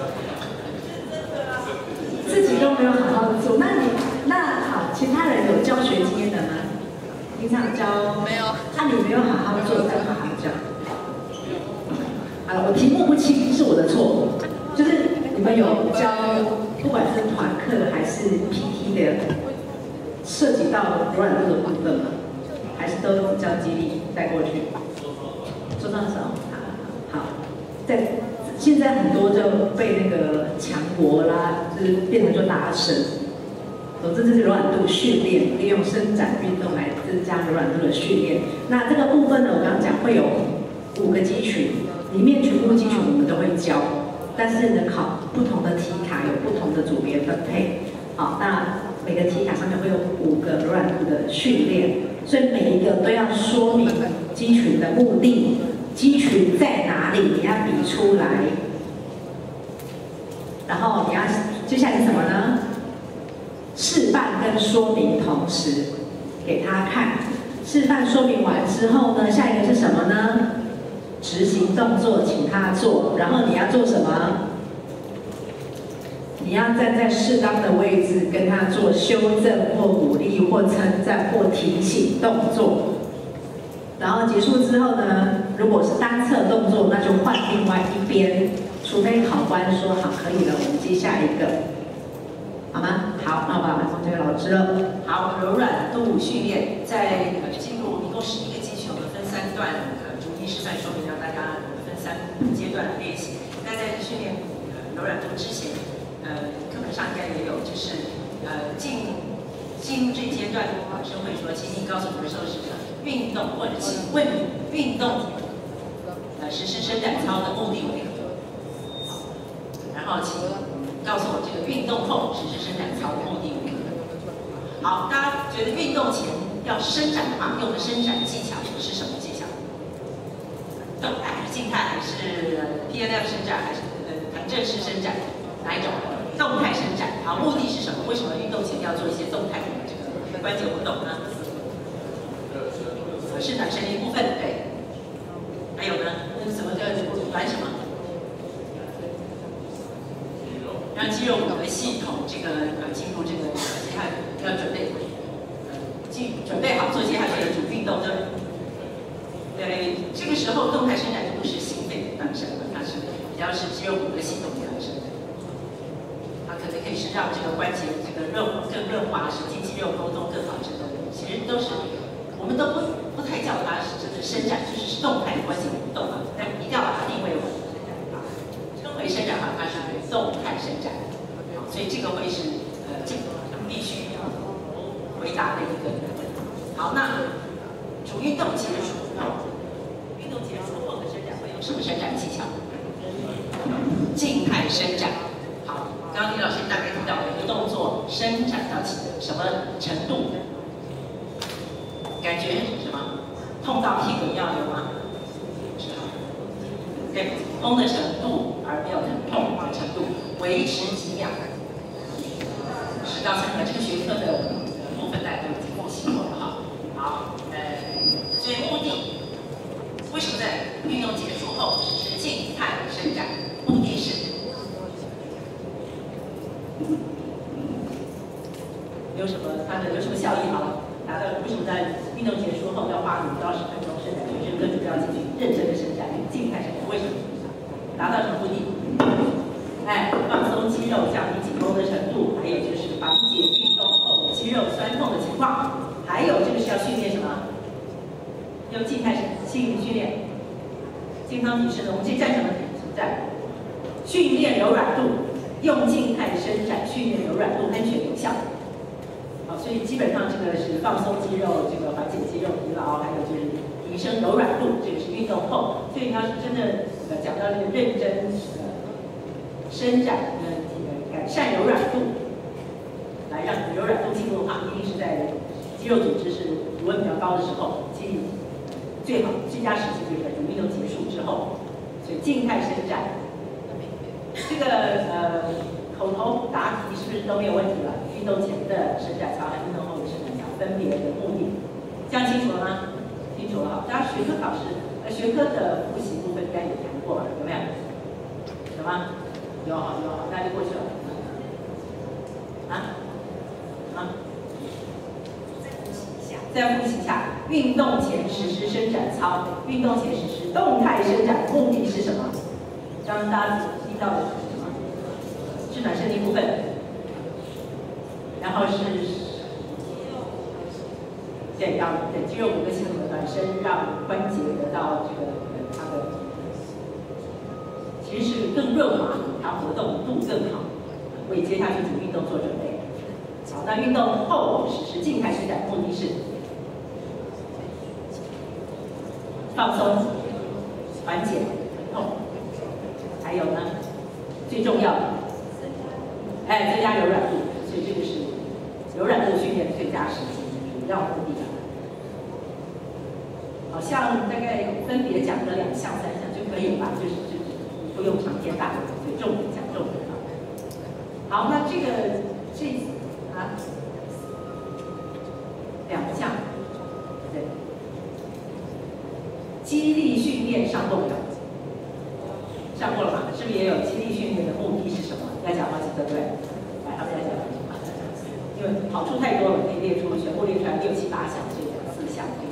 自己都没有好好的做，那你那好，其他人有教学经验的吗？平常教没有， 那、啊、你没有好好做，再好好教。好了，我题目不清是我的错，就是你们有教，不管是团课还是 P T 的，涉及到柔软度的部分吗？还是都只教肌力带过去？桌上手，好，在现在很多就被那个强国啦，就是变成就拉伸。总之，这是柔软度训练，利用伸展运动来增加柔软度的训练。那这个部分呢，我刚刚讲会有五个肌群，里面全部肌群我们都会教，但是呢，考不同的题卡有不同的组别分配。好，那每个题卡上面会有五个柔软度的训练，所以每一个都要说明肌群的目的，肌群在哪里，你要比出来。然后你要接下来是什么呢？示范跟说明同时给他看，示范说明完之后呢，下一个是什么呢？执行动作，请他做。然后你要做什么？你要站在适当的位置，跟他做修正或鼓励或称赞或提醒动作。然后结束之后呢，如果是单侧动作，那就换另外一边，除非考官说好可以了，我们接下一个。好吗？好，那我把麦克风交给老师了。 好，柔软度训练在呃进入一共十一个肌群，我们分三段呃逐一示范说明，让大家分三阶段来练习。那在训练呃柔软度之前，呃课本上应该也有，就是呃进进入这阶段，老师会说，请你告诉我们受试者，运动或者请问你运动呃实施伸展操的目的为何？然后请告诉我这个运动后实施伸展操的目的为何？好，大家觉得运动前要伸展的话，用的伸展技巧是什么技巧？动态还是静态？还是 P N F 伸展？还是呃弹正式伸展？哪一种？动态伸展。好，目的是什么？为什么运动前要做一些动态的这个关节活动呢？伸展身体部分，对。还有呢？什么叫玩什么？让肌肉骨骼系统这个呃进入这个接下来要准备呃进准备好做接下去的主运动，对。对，这个时候动态伸展就不是心肺的翻身了，它是比较是肌肉骨骼系统的翻身。它可能可以是让这个关节这个润更润滑，神经肌肉沟通更好之类的。其实都是我们都不不太叫它是真的伸展，就是动态的关节活动啊，但一定要把它定位为称为伸展法，它是动态伸展。所以这个会是呃这个必须回答的一个问题。好，那主运动结束，运动结束后的伸展会用什么伸展技巧？静态伸展。好，刚刚李老师大概提到每个动作伸展到什么程度？感觉是什么？痛到屁股要有吗？对，通的程度，而没有疼痛的程度，维持几秒。十到三秒，这个学科的部分大家都已经复习过了哈。好，呃，所以目的为什么在运动结束后实施静态伸展？目的是有什么它的有什么效益好？达到为什么在运动结束后要花五到十分钟伸展全身各主要肌群认真的伸展，静态伸展？为什么？达到什么目的？哎，放松肌肉，降低紧绷的程度，还有就是缓解运动后肌肉酸痛的情况，还有这个是要训练什么？用静态心理训练，健康体式的，我们这站什么存在？训练柔软度，用静态伸展训练柔软度，安全有效。好，所以基本上这个是放松肌肉，这个缓解肌肉疲劳，还有就是提升柔软度，这个是运动后。所以你要是真的呃讲到这个认真呃伸展呃改善柔软度，来让柔软度进步的话，一定是在肌肉组织是体温比较高的时候，其实最好最佳时机就是在运动结束之后，所以静态伸展。这个呃口头答题是不是都没有问题了？运动前的伸展操和运动后的伸展操分别的目的，这样清楚了吗？清楚了哈。当然学科考试呃学科的复习部分应该有谈过吧？有没有？有吗？有好有好，那就过去了。啊啊。再复习一下，运动前实施伸展操，运动前实施动态伸展的目的是什么？刚刚大家听到的是什么？是暖身体部分，然后是，对，让对肌肉骨骼系统的暖身，让关节得到这个呃它的，其实是更润滑，它活动度更好，为接下去主运动做准备。好，那运动后实施静态伸展，目的是放松、缓解痛，还有呢，最重要的，哎，增加柔软度，所以这个是柔软度训练的最佳时机，主要目的。好像大概分别讲个两项、三项就可以了吧？就是就是不用长篇大论，所以重点讲重点啊。好，那这个这啊两项，对。肌力训练上过没有？上过了嘛？是不是也有肌力训练的目的是什么？要讲好几个，对不对？来，他们要讲好几个，因为好处太多了，可以列出全部列出来六七八项，这个四项这个。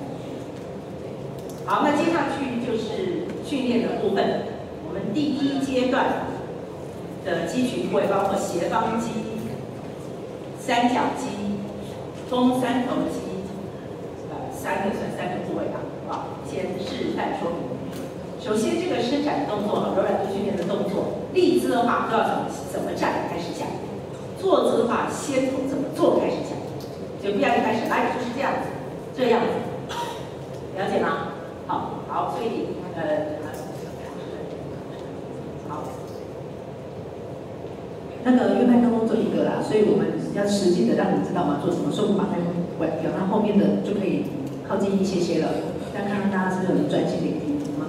好，那接下去就是训练的部分。我们第一阶段的肌群部位包括斜方肌、三角肌、肱三头肌，呃，三个算三个部位吧。好，先示范说明。首先，这个伸展的动作和柔软度训练的动作，立姿的话都要从怎么站开始讲；坐姿的话，先从怎么做开始讲。就不要一开始来就是这样子，这样子，了解吗？好，好，所以呃，好， 那个因为麦克风做一个啦，所以我们要实际的让你知道嘛，做什么，所以我们把麦克风关掉，那后面的就可以靠近一些些了。这样看看大家是不是有专心聆听吗？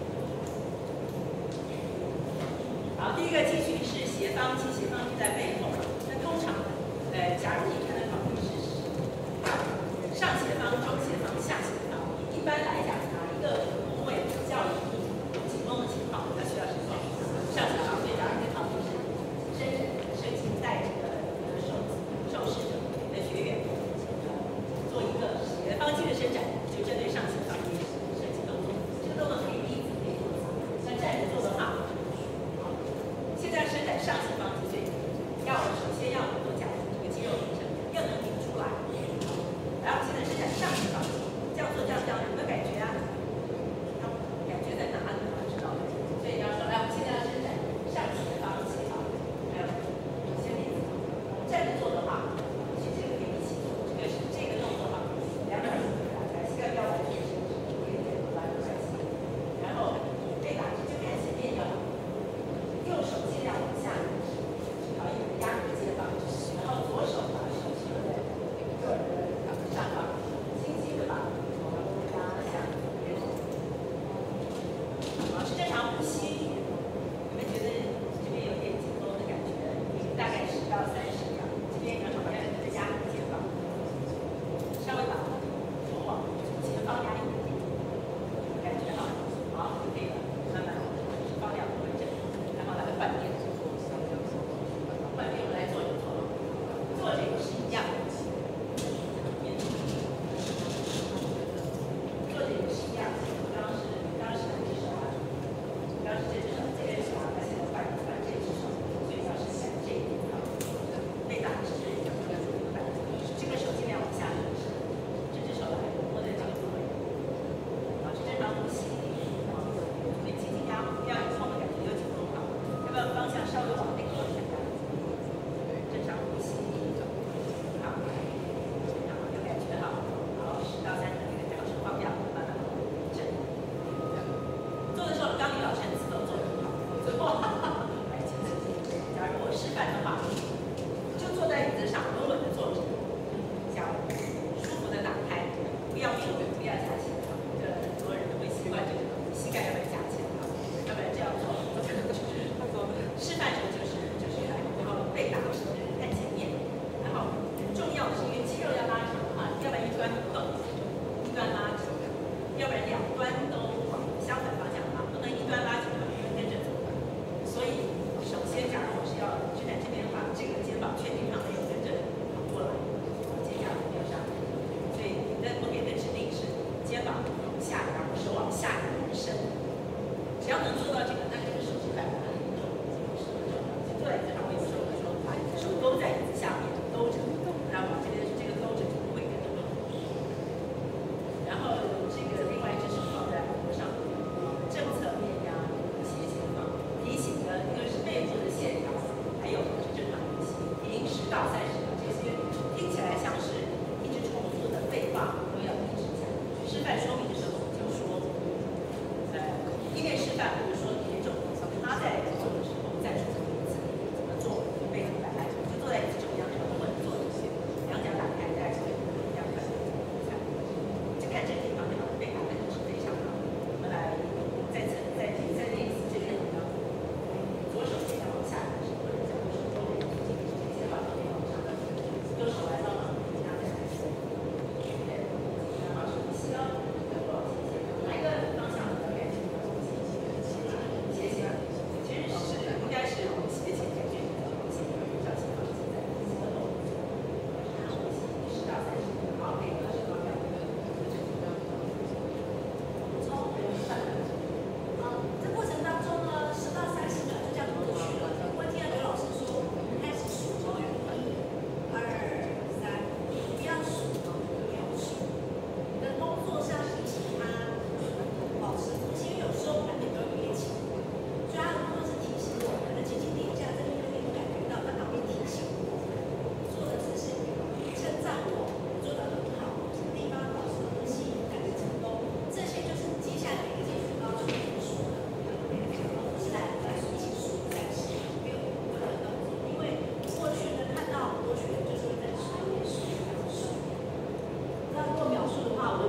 好，第一个肌群是斜方肌，斜方肌在背后。那通常，呃，假如你看的考题是上斜方、中斜方、下斜方，一般来讲，哪一个部位比较容易紧绷的情况，它需要什么？上斜方。所以，假如你的考题是深深情带着的受受试者的学员，做一个斜方肌的伸展，就针对上斜方肌伸展动作。这个动作可以立姿，可以坐姿。那站着做的话，现在伸展上斜方肌，所以要首先要能够讲这个肌肉名称，要能拧出来。然后现在伸展上斜方肌，这样做这样这样有没有感觉啊？感觉在哪里？知道的。所以要说，来，我们现在要伸展上斜方肌啊，还有先立姿。站着做的话，其实这个可以一起做，这个是这个动作哈，两个人来，膝盖不要完全伸直。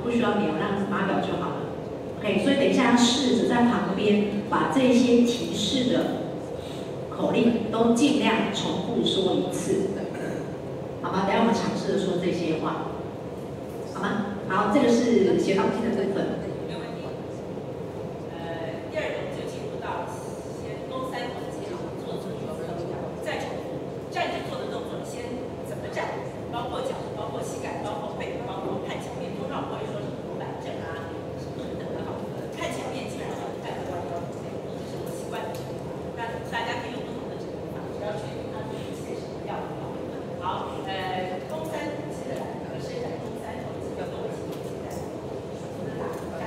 不需要描，让码表就好了。OK， 所以等一下要试着在旁边把这些提示的口令都尽量重复说一次，好吗？等一下我们尝试的说这些话，好吗？好，这个是协同性的部分。 没问题。呃，第二种就进入到先勾三环节，做做一个再重复站着做的动作，先怎么站，包括脚，包括膝盖，包括背，包括看前面，通常不会说什么头板正啊，什么等等的哈。看前面基本上不太会弯腰，这是我习惯的。那大家可以用不同的指令法，只要确定它是写什么样的。好，呃，勾三起来和伸展勾三头肌要跟我一起，现在。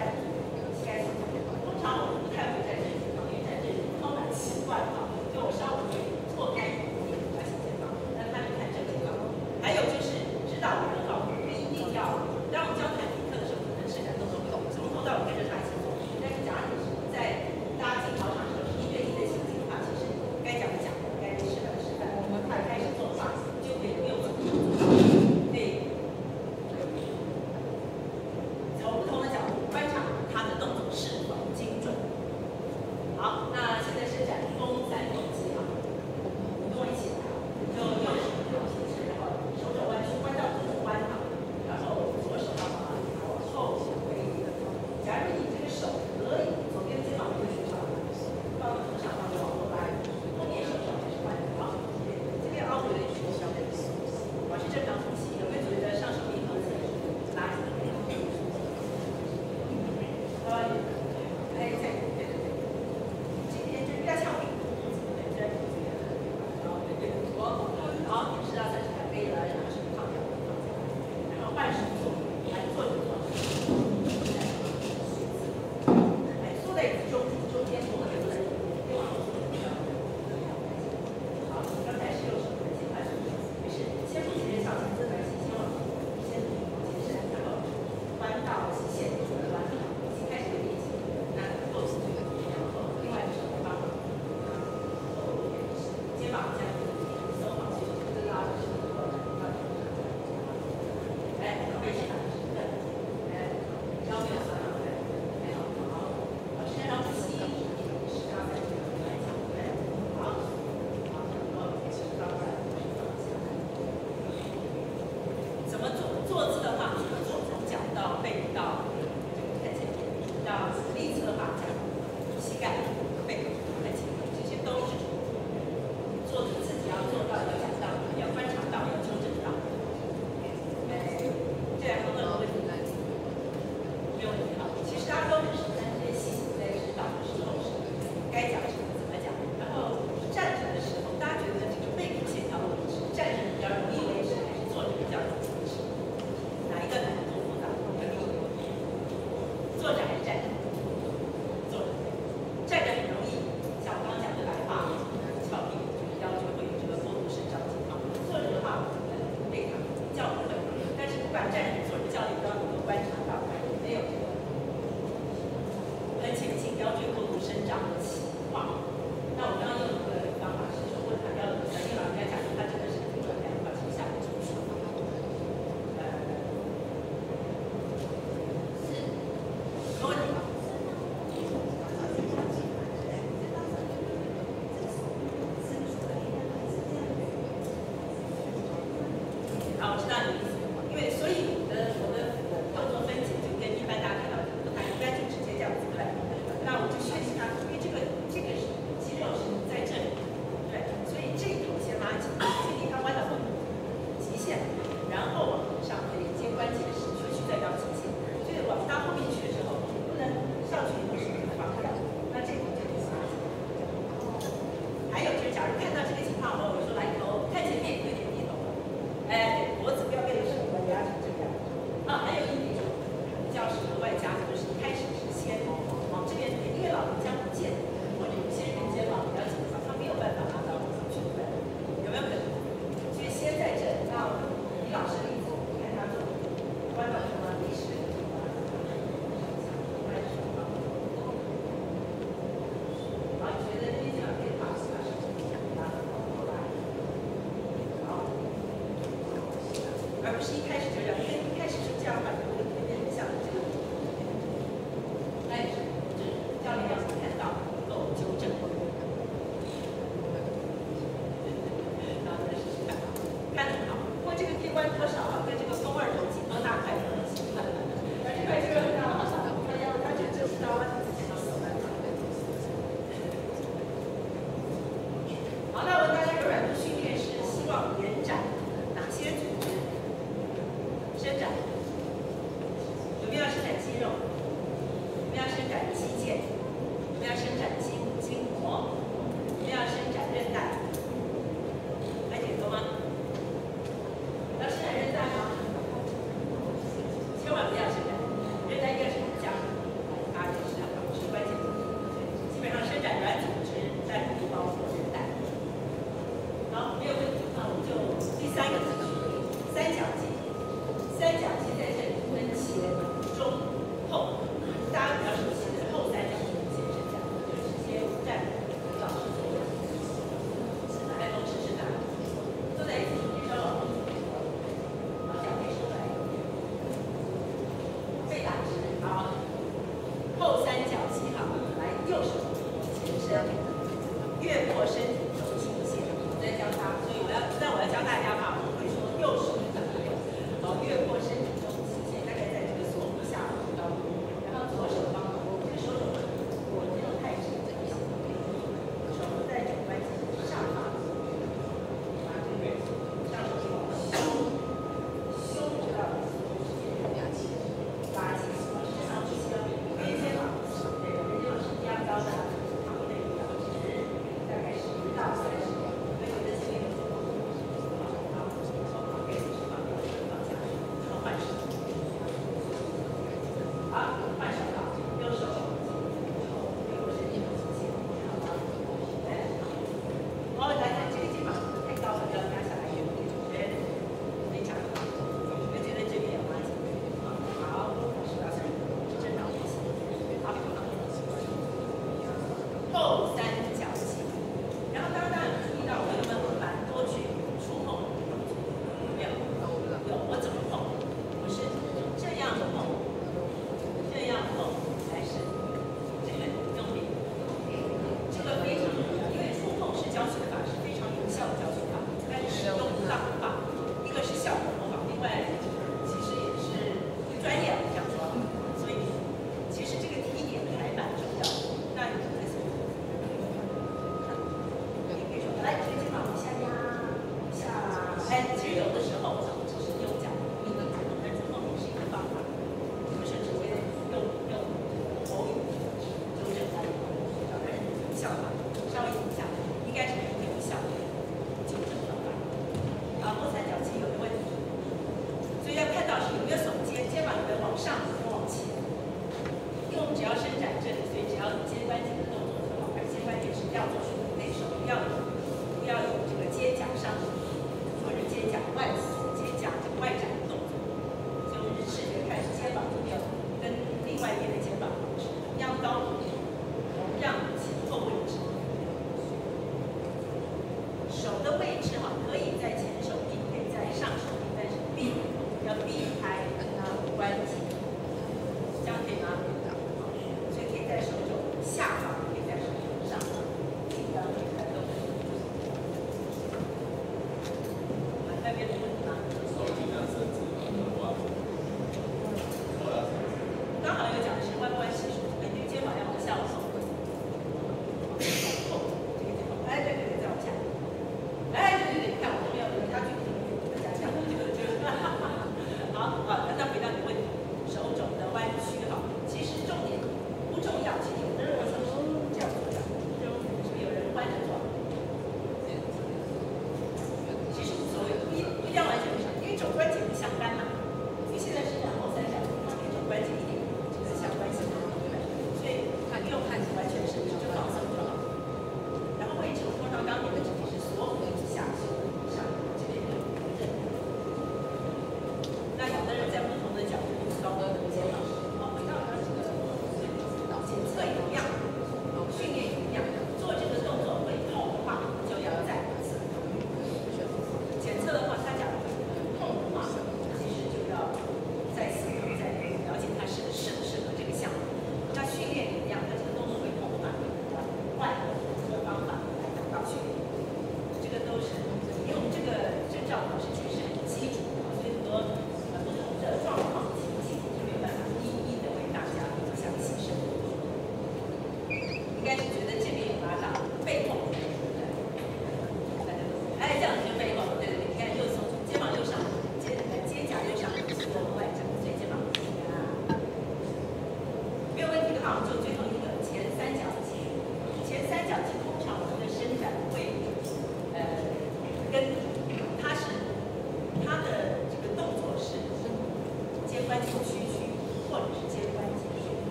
们要生产肌肉，我们要生产肌腱，我们要生产筋筋膜，我们要生产韧带。来解脱吗？要生产韧带吗？千万不要生产韧带，应该是讲大家是是关键。基本上生产软组织，但不包括韧带。好，没有问题，那我们就第三个机制，三角肌。三角肌在这里分前、中、后，大家比较熟悉的后三角肌、前三角就是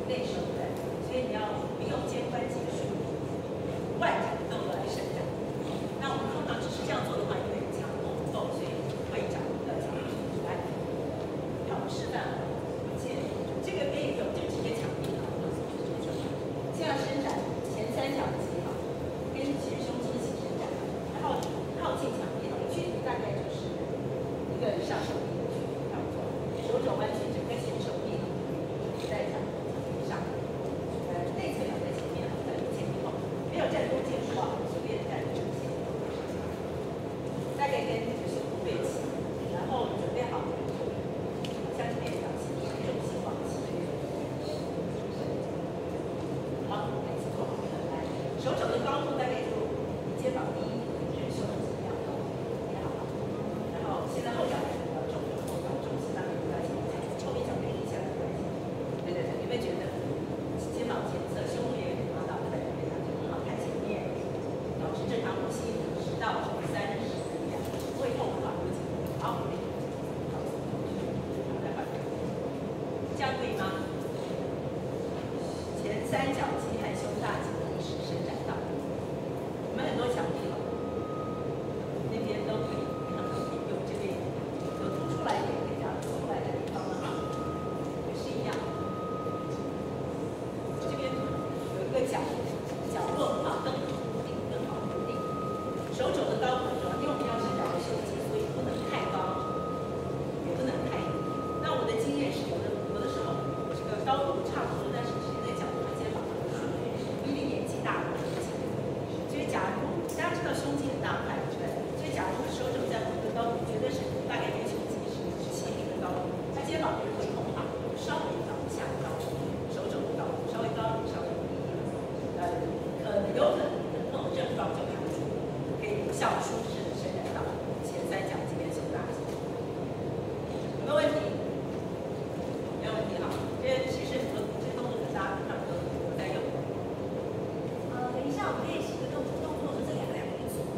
内收的，所以你要没有肩关节束，外展动作来伸展。那我们通常只是这样做的话，因为强度不够，所以会长的强度来。看我示范啊，先这个可以有就直接墙壁啊，这样伸展前三角肌啊，跟其实胸肌一起伸展，然后靠近墙壁，距离大概就是一个上手臂的距离，差不多。手肘弯曲，整个前手臂在墙壁上，呃，内侧仰在前面，在前臂后，没有站中间数啊，随便站中间，大概跟这个胸部对齐，然后准备好，像这边表情，重心往起。好，每次做好来，手肘的高度大概就肩膀低，跟胸肌一样高，挺好。然后现在后脚跟比较重，后脚重心大概比较轻，后面脚跟一下没关系。对对对，你会觉得肩膀前侧胸部也很好，对，非常好，看前面，保持正常呼吸，十到三十秒，不会痛的话不紧。好，这样可以吗？前三角肌和胸大肌同时伸展到，我们很多墙壁了，那边都可以，他们可以用这边有凸出来一点，可以这样凸出来的地方了哈，也是一样。这边有一个角角落啊，更好固定，更好固定。手肘的高度主要因为我们要伸展的胸肌，所以不能太高，也不能太低。那我的经验是，有的有的时候这个高度差不多，但是谁在角度和肩膀因为年纪大了，所以假如大家知道胸肌很大块，对不对？所以假如手肘在某个高度，绝对是大概跟胸肌是齐平的高度，它肩膀就会痛啊，稍微往下高，手肘的高度稍微高，稍微低一点，呃，可能有可能那种症状就看出，可以有效舒适的伸展到前三角肌跟胸大肌。有没有问题？没有问题哈。这其实很多这些动作跟大家平常都有在用。 呃，等一下我们练习的动动作是这两个两个一组。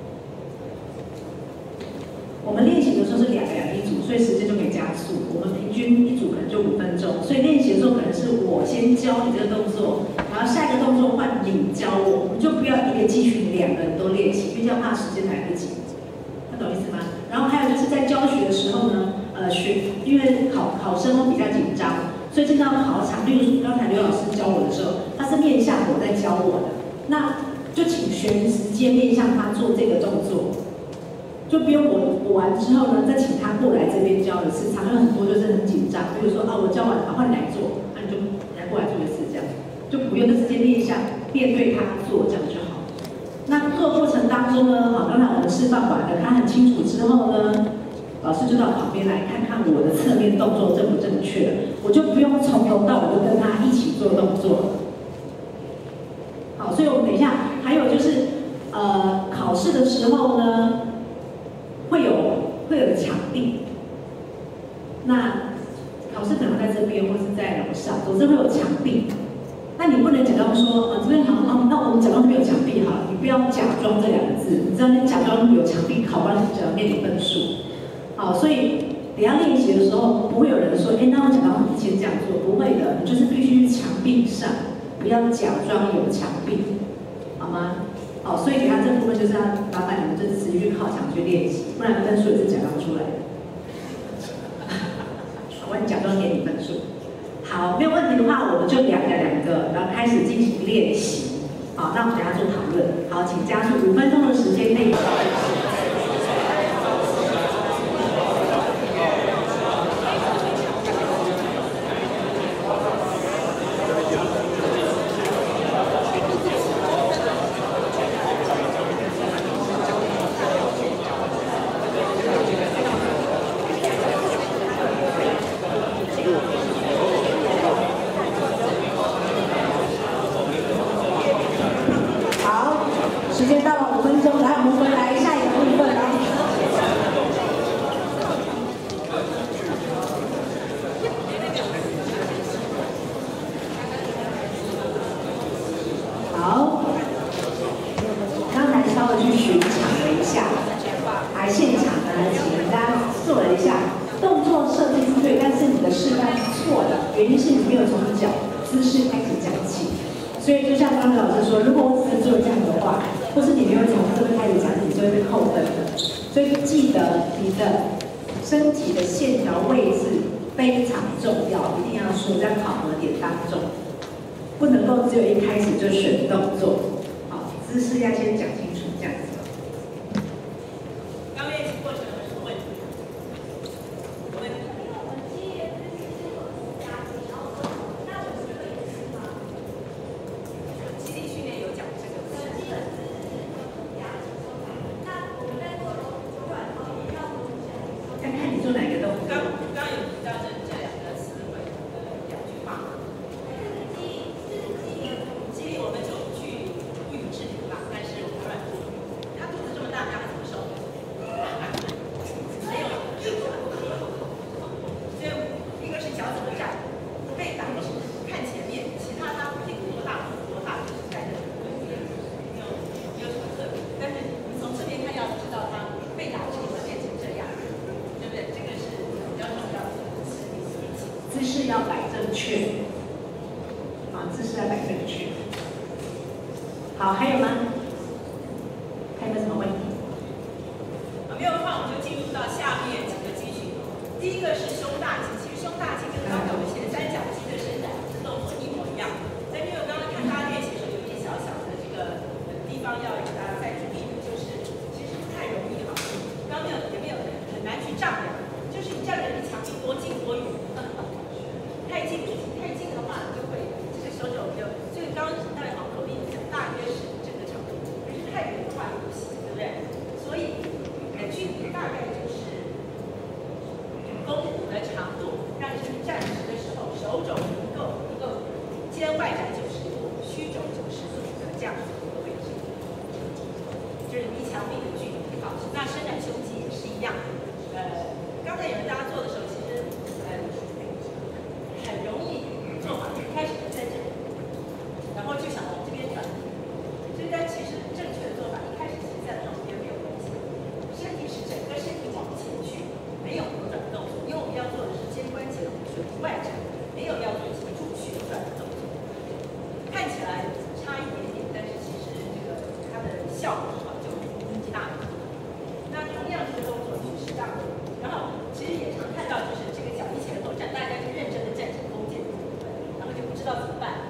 我们练习的时候是两个两个一组，所以时间就可以加速。我们平均一组可能就五分钟，所以练习的时候可能是我先教你这个动作，然后下一个动作换你教我，我们就不要一个肌群两个人都练习，因为这样怕时间来不及。看懂意思吗？然后还有就是在教学的时候呢，呃，学因为考考生都比较紧张，所以进到考场，例如刚才刘老师教我的时候，他是面向我在教我的，那就请学员直接面向他做这个动作，就不用我我完之后呢，再请他过来这边教一次。常有很多就是很紧张，比如说啊，我教完了，换你来做，那你就来过来做一次，这样就不用就直接面向面对他做，这样就好。那做过程当中呢，好，刚才我们示范完了，他很清楚之后呢，老师就到旁边来看看我的侧面动作正不正确，我就不用从头到尾就跟他一起做动作。好，所以我们等一下还有就是，呃，考试的时候呢，会有会有墙壁，那考试可能在这边或是在楼上，总之会有墙壁。那你不能假装说，呃，这边好，哦，那我们假装这边有墙壁好了，你不要假装这两个字，你知道你假装有墙壁，考官只要给你分数。好，所以等下练习的时候，不会有人说，哎，那我假装以前这样做，不会的，你就是必须墙壁上，不要假装有墙壁，好吗？好，所以等下这部分就是要麻烦你们就持续靠墙去练习，不然分数也是假装出来的。我假装给你分数。好，没有问题的话，我们就两个两个，然后开始进行练习。好，那我们等下做讨论。好，请加速五分钟的时间内。时间到了五分钟，来，我们回来下一个部分啊。好，刚才稍微去巡场了一下，来现场呢，请大家做了一下动作设计是对，但是你的示范是错的，原因是你没有从脚姿势开始讲起。所以就像刚才老师说，如果我只是做这样的话，或是你没有从这边开始讲，你就会被扣分的。所以记得你的身体的线条位置非常重要，一定要说在考核点当中，不能够只有一开始就选动作。好，姿势要先讲清楚，这样子。 刚练习过程有什么问题？有问题？肌力训练有讲这个。 看看你做哪个动作。 刚刚有提到这这两个词汇呃两句话。肌力我们就去不予置评吧，但是我们软度，他肚子这么大，他怎么瘦？没有。所以一个是脚怎么站，背打直看前面，其他他屁股多大多大就是在这里，没有没有什么特别。但是你从正面看要知道他背打直会变成这样，对不对？这个是比较重要的姿势要摆正确，啊，姿势要摆正确。好，还有吗？还有没有什么问题？ 没有的话，我们就进入到下面几个肌群。第一个是胸大肌，其实胸大肌跟刚刚我们前三角肌的伸展动作一模一样。但因为我刚刚看大家练习的时候，有一点小小的这个地方要大家再注意的，就是其实不太容易哈。刚刚没有有没有很难去丈量，就是你这样人离墙壁多近多远，太近不行，太近的话你就会这个手肘就这个刚刚大家好口令讲大约是这个长度，可是太远的话也不行，对不对？所以呃距离大概就是肱骨的长度，让你站直的时候，手肘能够能够肩外展九十度，虚肘九十度的这样子的一个位置，就是离墙壁的距离。好，那伸展胸肌也是一样。呃，刚才有人大家做的时候，其实呃很容易做法，一开始就在这里，然后就想往这边转。所以但其实正确的做法，一开始其实在旁边没有关系，身体是整个身体往前去。没有扭转动作，因为我们要做的是肩关节旋外展，没有要做脊柱旋转的动作。看起来差一点点，但是其实这个它的效果啊就极大。那同样这个动作去适当的，然后其实也常看到就是这个脚一前后站，大家就认真的站成弓箭步，然后就不知道怎么办，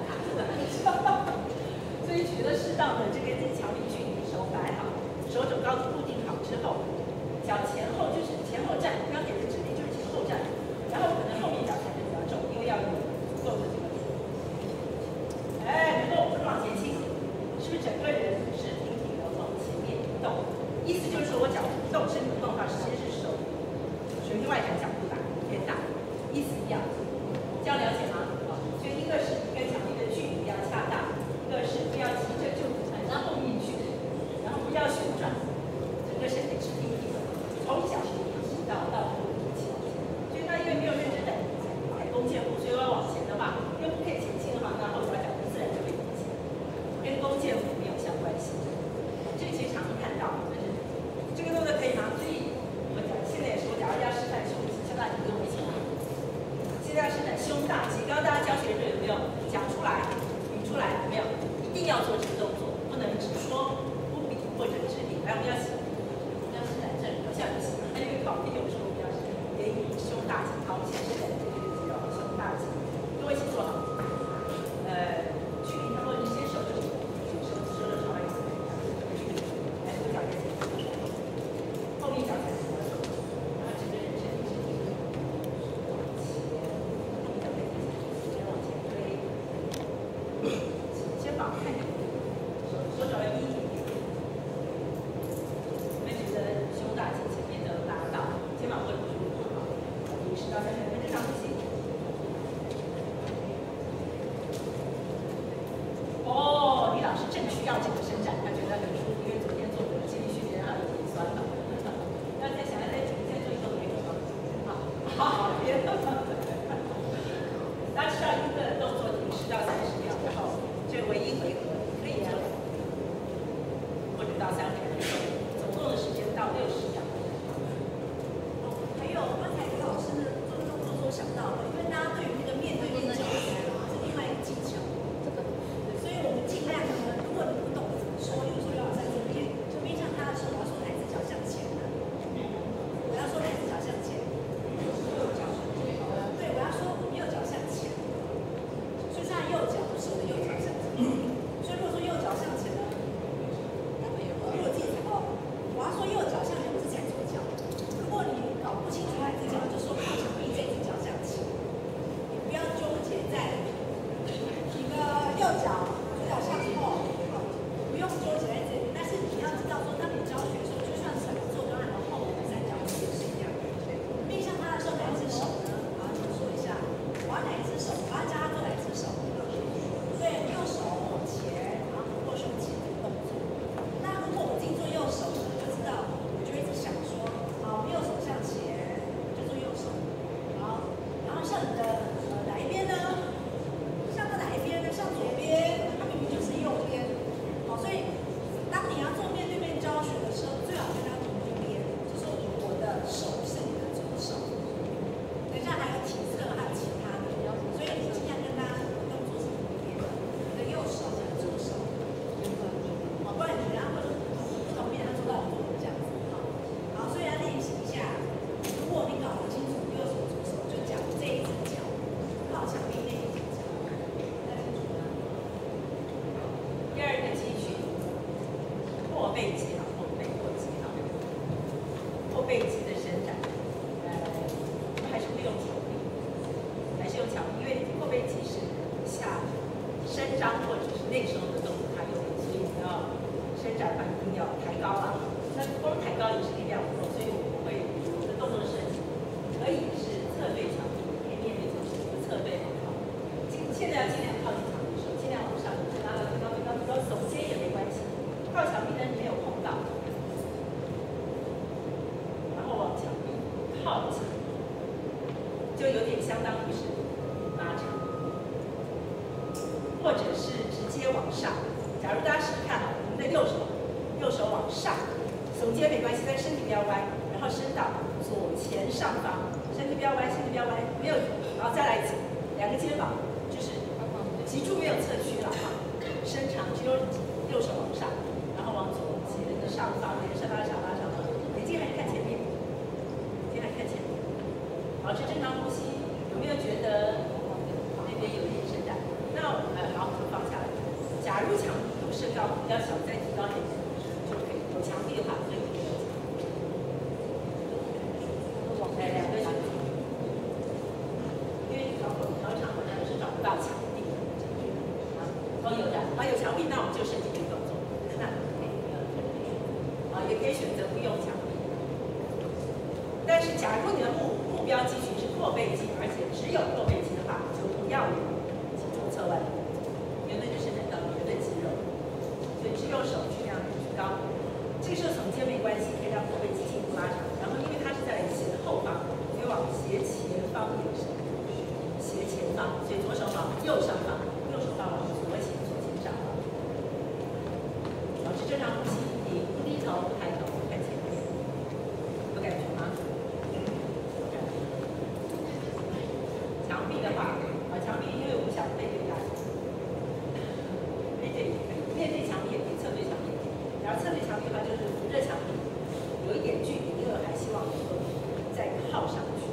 所以取得适当的这个跟墙壁距离，手摆好，手肘高度固定好之后。脚前后就是前后站，刚给的指令就是前后站，然后可能后面脚踩的比较重，因为要有足够的这个，哎，能够不是往前倾，是不是整个人是挺挺的往前面动？意思就是说我脚不动，身体不动的话，其实是手旋外展角度大偏大，意思一样，这样了解吗？啊，所以一个是跟墙壁的距离要恰当，一个是不要急着就踩到后面去，然后不要旋转，整个身体是挺挺的。从小到到后面起，所以他因为没有认真的踩弓箭步，所以要往前的话，又不可以前倾的话，那后脚脚自然就会往前，跟弓箭步没有相关系。这个其实常看到，就是这个动作可以吗？所以我讲现在也是，我假如要示范胸肌，现在你跟我一起来。现在要示范胸大肌，刚刚大家教学的时候有没有讲出来、语出来？没有，一定要做这个动作，不能只说不比或者指令。来，我们要写。像还有一个考题，有时候我们要言语胸大肌，好，我们先伸展这个肌肉，胸大肌，跟我一起做好。呃，距离差不多，你先手肘，手手肘朝外一点，距离，来，左脚跟前，后面脚踩住，然后整个人身体是挺的，往前，后面脚跟前，先往前推，肩膀看着手手肘要低一点点。我们觉得胸大肌前面的达到，肩膀会不舒服啊，你是到三十分之上。 那个时候的动作它有点，所以你要伸展把一定要抬高了。那光抬高也是力量不够，所以我们会我的动作设计可以是侧对墙壁，可以面对墙壁，侧背很好。现在要尽量靠近墙壁的时候，尽量往上拉到最高最高最高，耸肩也没关系。靠墙壁但是没有碰到，然后往墙壁靠墙，就有点相当于是拉长，或者是直接往上。假如大家试试看啊，我们的右手，右手往上，耸肩没关系，但身体不要歪，然后伸到左前上方，身体不要歪，身体不要歪，没有，然后再来一次，两个肩膀就是脊柱没有侧屈了哈，伸长，只有右手往上，然后往左肩的上方延伸拉长拉长拉长，眼睛还是看前面，眼睛还是看前面，保持正常呼吸。有没有觉得那边有一点伸展？那呃好，我们放下来。假如墙壁有身高比较小，再提高一点就可以。有墙壁的话，可以有墙壁。哎，两个选择，因为考考场好像是找不到墙壁的。啊，哦有的，啊有墙壁，那我们就设计这个动作。那啊也可以选择不用墙壁。但是假如你的目目标肌群是阔背肌，而且只有阔背肌的话，就不要有脊柱侧弯，原本就伸展到别的肌肉，所以只有手尽量举高。这个时候耸肩没关系，可以让阔背肌进一步拉长。然后因为它是在斜的后方，所以往斜前方延伸，斜前方，所以左手往右上方，右手放往左前左前上方。保持正常呼吸，你不低头不抬头看前面，有感觉吗？墙壁的话，啊，墙壁因为我们想背对大家，背对也可以，面对墙壁也可以，侧对墙壁也可以。然后侧对墙壁的话，就是扶着墙壁，有一点距离，因为我还希望能够再靠上去。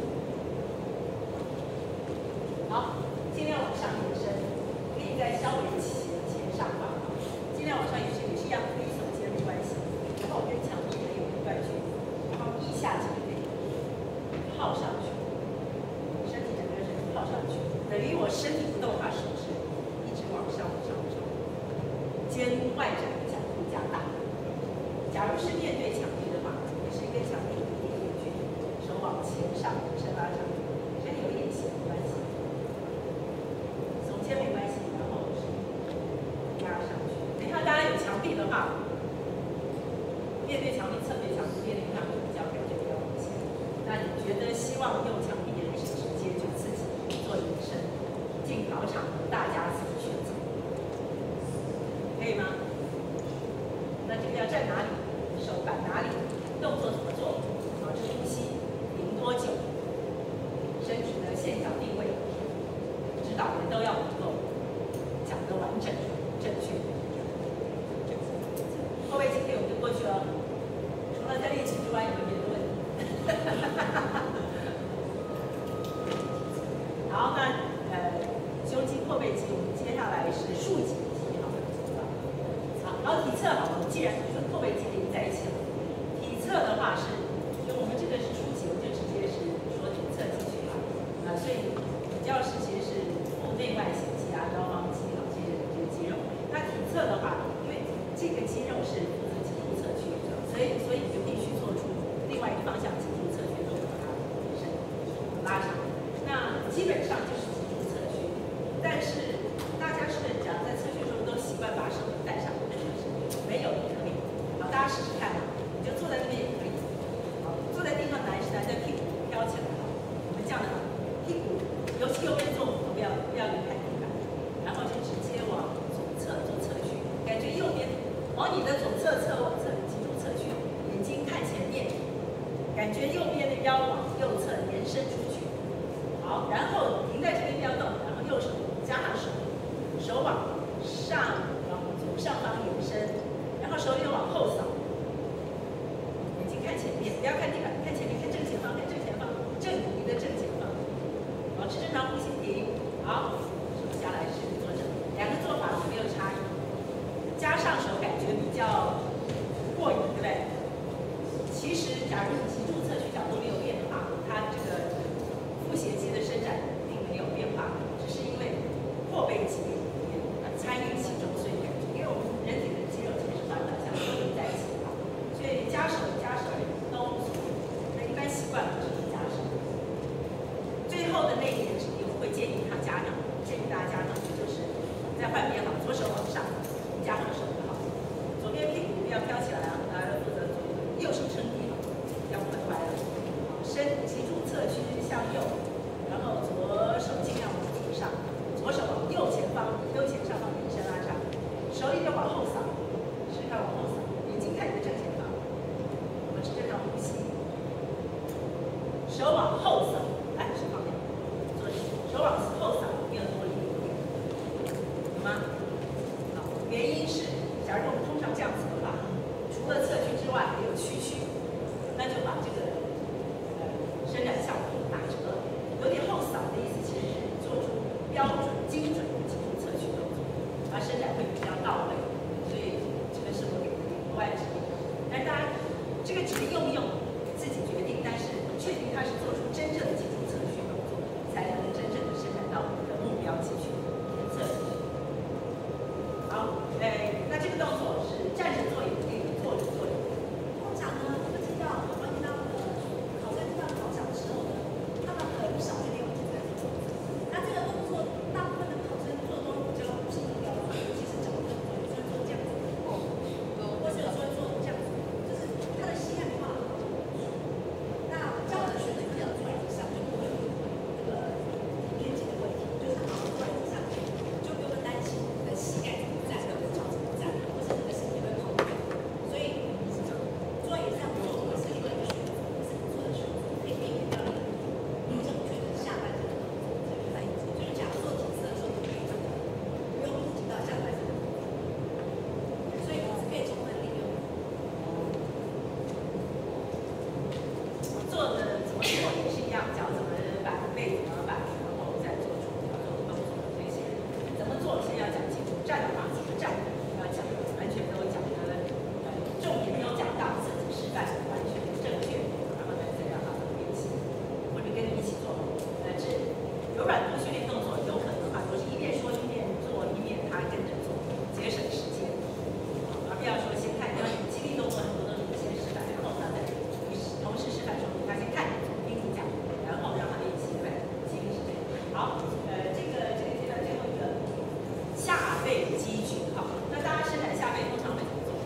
好，尽量往上延伸，可以再稍微前前上方，尽量往上延伸也是一样，可以耸肩没关系。然后跟墙壁可以有一段距离，然后腋下颈背靠上去。靠上去，等于我身体不动的话，手是一直往上往上往上，肩外展的角度加大。假如是面对墙壁的话，也是跟墙壁有一点点距离，手往前上延伸拉长，身体有一点斜没关系，耸肩没关系，然后是拉上去。等一下大家有墙壁的话，面对墙壁、侧对墙壁、面对墙壁比较感觉比较明显。那你觉得希望用墙壁的人是直接就自己做延伸，进考场大家自己选择，可以吗？那这个要站哪里，手摆哪里，动作怎么做，保持呼吸，停多久，身体的线条定位，指导人都要能够讲得完整、正确。后背肌可以我们就过去了，除了在练习之外，有没有别的问题？好，那呃，胸肌、阔背肌，我们接下来是竖脊肌，好，好，然后体侧好，我们既然跟阔背肌连在一起了，体侧的话是，因为我们这个是竖脊，我们就直接是说体侧肌群了，啊、呃，所以比较是其实是腹内外斜肌啊、腰方肌啊这些这些肌肉。那体侧的话，因为这个肌肉是负责脊柱侧屈的，所以所以你就必须做出另外一个方向脊柱侧屈动作，把它延伸拉长。那基本上就是脊柱侧屈，但是大家是不是讲在侧屈的时候都习惯把手带上？没有也可以，好，大家试试看啊，你就坐在那边也可以，好，坐在地上难是难在屁股飘起来，好，我们这样的屁股，尤其右边坐不要不要离开地板，然后就直接往左侧做侧屈，感觉右边往你的左侧侧往侧脊柱侧屈，眼睛看前面，感觉右边的腰往右侧延伸出去。好，然后停在这边不要动，然后右手加上手，手往上往左上方延伸，然后手也往后扫，眼睛看前面，不要看地板，看前面，看正前方，看正前方，正你的正前方，保持正常呼吸停。好，手下来是坐正，两个做法有没有差异？加上手感觉比较过瘾，对不对？其实，假如你脊柱侧屈角度没有变的话，它这个腹斜肌的伸展并没有变化，只是因为阔背肌也参与其中，所以柔软度训练动作有可能的话，都是一边说一边做，一边他跟着做，节省时间。而不要说先看，因为激励动作很多都是先示范，然后他再同时示范说他先看听你讲，然后让他练习，对，激励是这样。好，呃，这个这个阶段最后一个下背肌群，好，那大家伸展下背通常会怎么做？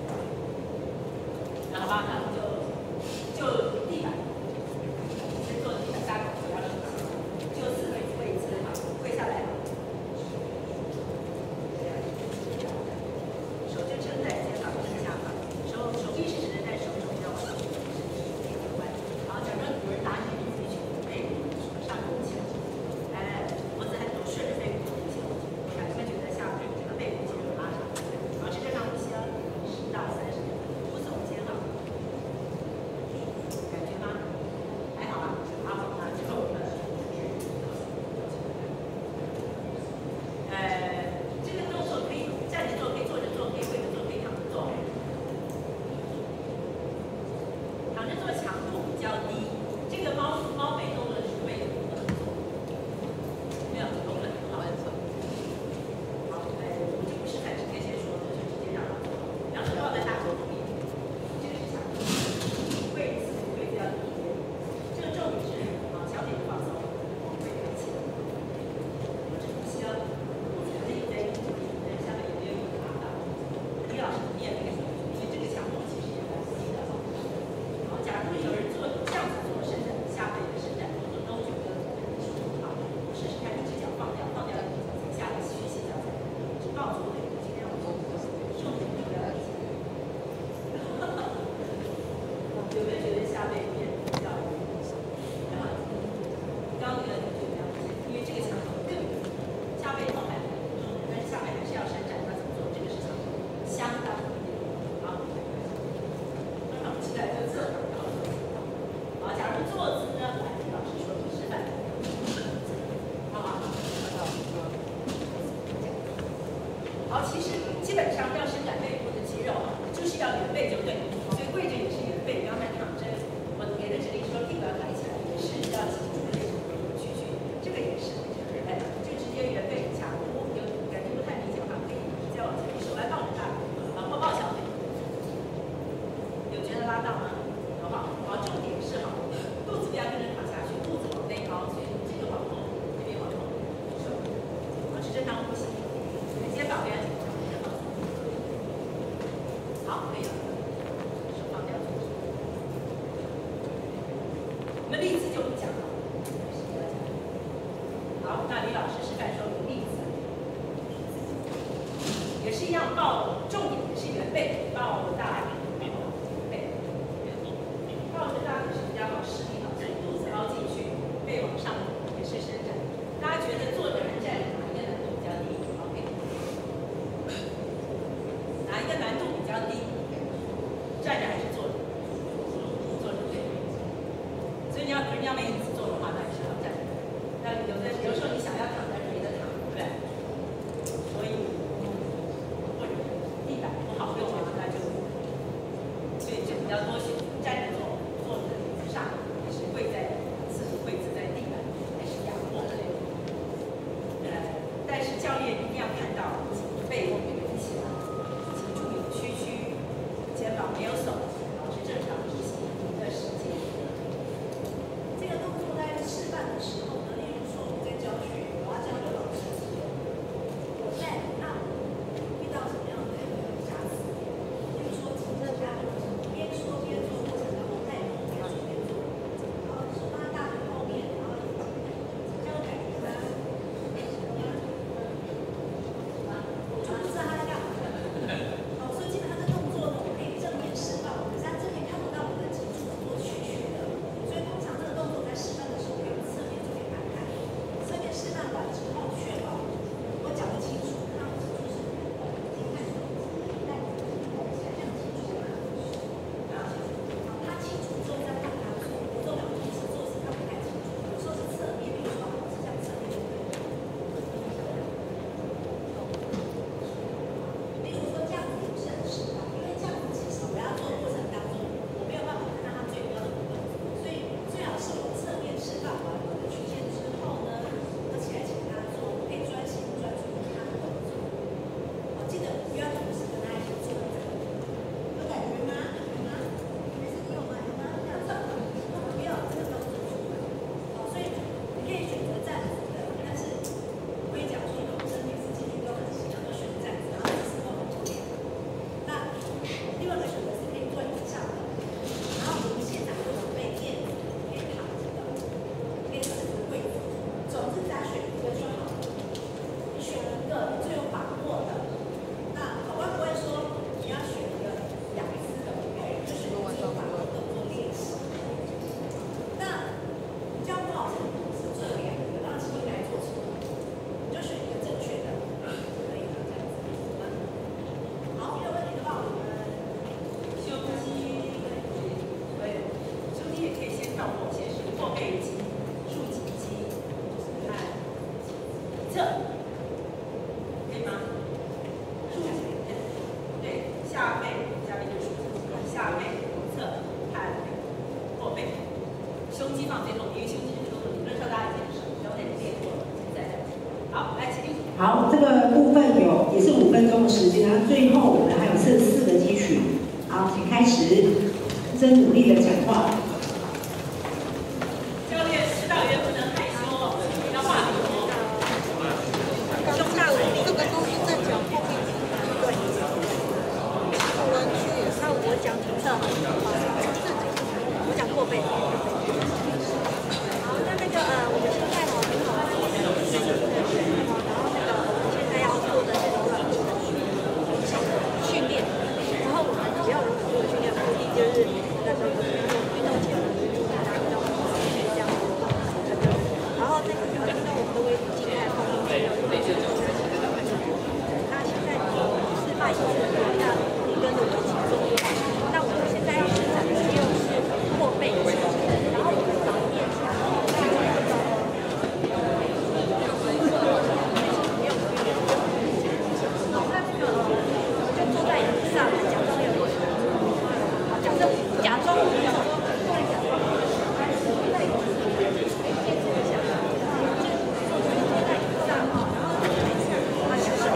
好吧，那我们就就地板。先做地板大狗，不要生气，就四个跪姿哈，跪下来，手就撑在肩膀正下方，手手臂是直的，但手肘要往上，肩膀弯。好，假装有人拿你的背去，背上弓起来，哎，脖子还能顺着背部起来。看你们觉得下背这个背部肌肉拉长，保持正常呼吸啊，十到三十秒，不耸肩哈。感觉吗？还好吧。好，那之后我们呃，这个动作可以站着做，可以坐着做，可以跪着做，可以躺着做。躺着做强度比较低，这个猫猫背动作是背部不能做，没有有可能好。好，呃，我就不示范，直接先说，就直接让它做，两手抱在大腿后面，这个是强度，跪姿跪姿要低一点。这个重点是啊，小腿放松，往背抬起来，我这呼吸啊，肚子内在，呃，下面有没有拉到？李老师，你也可以说，因为这个强度其实也蛮低的。好，假如有人做这样子做伸展下背的伸展动作都觉得很舒服，好，试试看，一只脚放掉，放掉下来屈膝脚踩，只抱住腿，尽量往后，重点不要一起。有没有觉得下背变比较有力？然后刚那个就这样，因为这个强度更有力，下背痛还很重，但是下背还是要伸展，那怎么做？这个是强度相当的好，那我们期待就侧躺高坐。好，假如坐姿呢，来给老师说示范，好不好？好，其实基本上要伸展背部的肌肉，就是要圆背就对，所以跪着也是圆背。刚才躺着，我给的指令说屁股要抬起来，也是要脊柱的内侧扭曲去，这个也是，哎，就直接圆背一下。如果有感觉不太明显的话，可以再往前，手来抱着大腿，然后抱小腿，有觉得拉到吗？好不好？好，重点是好，肚子不要跟着躺下去，肚子往内凹，所以这个往后，这边往后，手，保持正常呼吸，肩膀不要紧张，放松。好，可以了，手放掉。我们例子就不讲了，好，那李老师示范说明例子，也是一样抱，重点也是圆背，抱大腿。抱着大腿是比较好施力好，所以肚子凹进去，背往上也是伸展。大家觉得坐着和站着哪一个难度比较低 ？OK， 哪一个难度比较低？站着还是坐着？坐着对。所以你要人家没椅子坐的话，那也是要站着。那有的有时候你想要躺，但是没得躺，对不对？所以或者地板不好用啊，那就所以就比较多选站着做。坐在椅子上，也侧，可以吗？竖起，对，下背，下背就是竖起，下背、侧、看后背，胸肌放最重，因为胸肌是重的，理论上大家已经是腰内练过了，现在好，来起立。 好，这个部分有也是五分钟的时间，然后最后我们还有剩四个肌群。好，请开始，真努力的讲话。 教练，指导员不能害羞，要话题哦。胸大无力， 这个都是在讲后面几个对。有人去，那我讲体侧，我讲后背。好，那那个呃，我们现在哈，很好，然后那个我们现在要做的是柔软度的训练，然后我们主要柔软度的训练目的就是那个运动前的运动啊，运动这样子，然后那个运动我们都会静态放松肌肉。那现在示范一次，那你跟着我一起做。那我们现在要伸展的肌肉是后背，然后我们早一点起来，就坐在椅子上，假装有点，假设假装不能说，不能假装，坐在椅子上，坚持一下，坐在椅子上，然后啊，小手。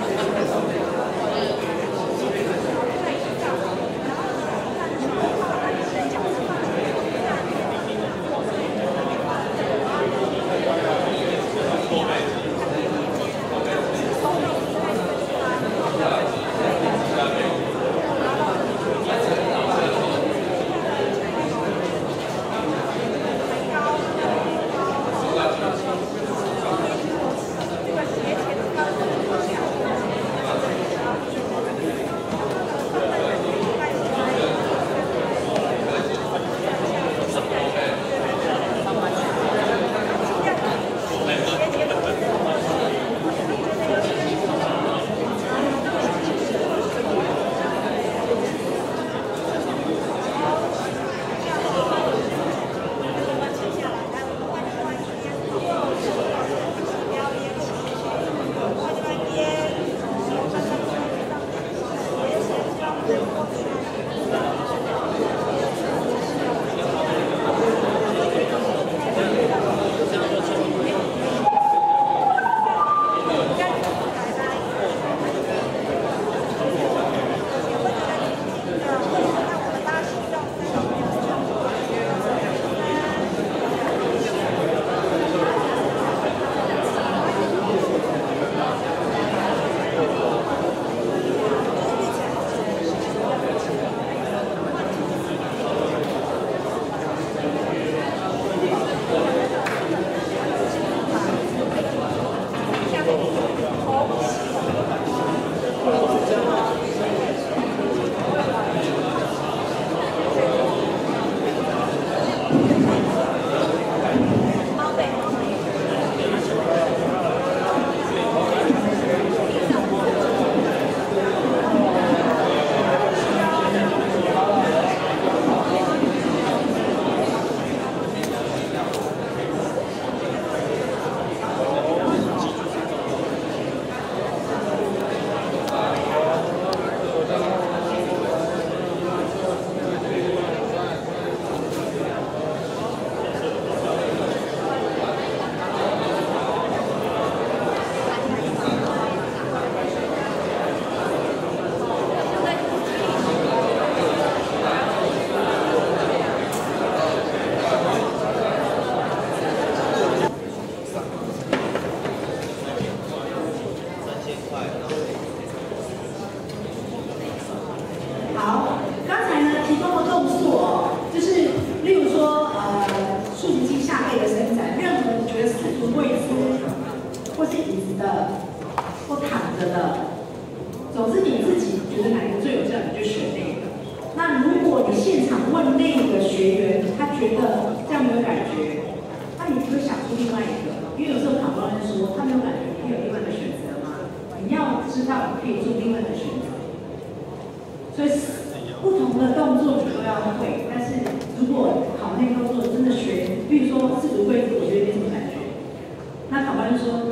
好，刚才呢提供的动作哦，就是例如说呃竖直肌下背的伸展，任何你觉得四足跪姿，或是椅子的，或躺着的，总之你自己觉得哪一个最有效，你就选那个。那如果你现场问那个学员，他觉得这样没有感觉，那你就会想出另外一个，因为有时候考官会说他没有感觉，你可以有另外的选择吗？你要知道你可以做另外的选择。所以不同的动作你都要会，但是如果考那个动作真的学，比如说四足跪姿，我觉得没什么感觉，那考官就说你还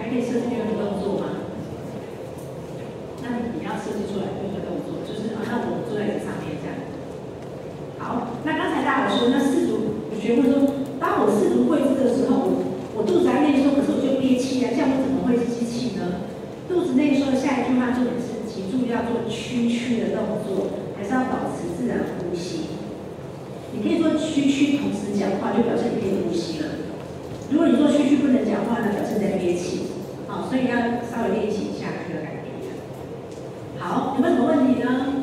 可以设计这个动作吗？那你你要设计出来这个动作，就是啊，那我坐在这上面这样。好，那刚才大家说，那四足，我学会说，当我四足跪姿的时候，我我肚子在内收，可是我就憋气啊，这样我怎么会吸气呢？肚子内收的下一句话重点是，脊柱要做屈曲的动作，还是要保持自然呼吸？你可以做屈曲同时讲话，就表示你可以呼吸了。如果你做屈曲不能讲话呢，表示你在憋气。好，所以要稍微练习一下这个感觉。好，有没有什么问题呢？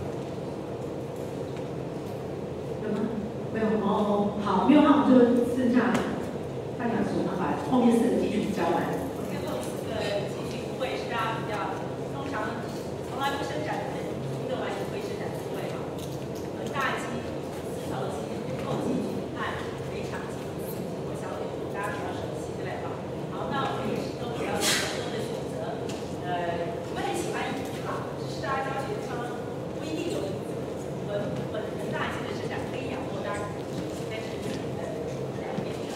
有吗？没有哦。好，没有的话我们就剩下半小时，我们把后面四个基础教完。 最后四个基础部位是大家比较通常从来不伸展的人，运动完也会伸展部位哈。臀大肌、四头肌、后肌群和腓肠肌、或小腿部，大家比较熟悉，对不对？好，那我们也是都比较多的选择。呃，我们很喜欢椅子哈，只是大家教学上不一定有椅子。臀臀臀大肌的伸展可以仰卧，当然，但是呃两边的。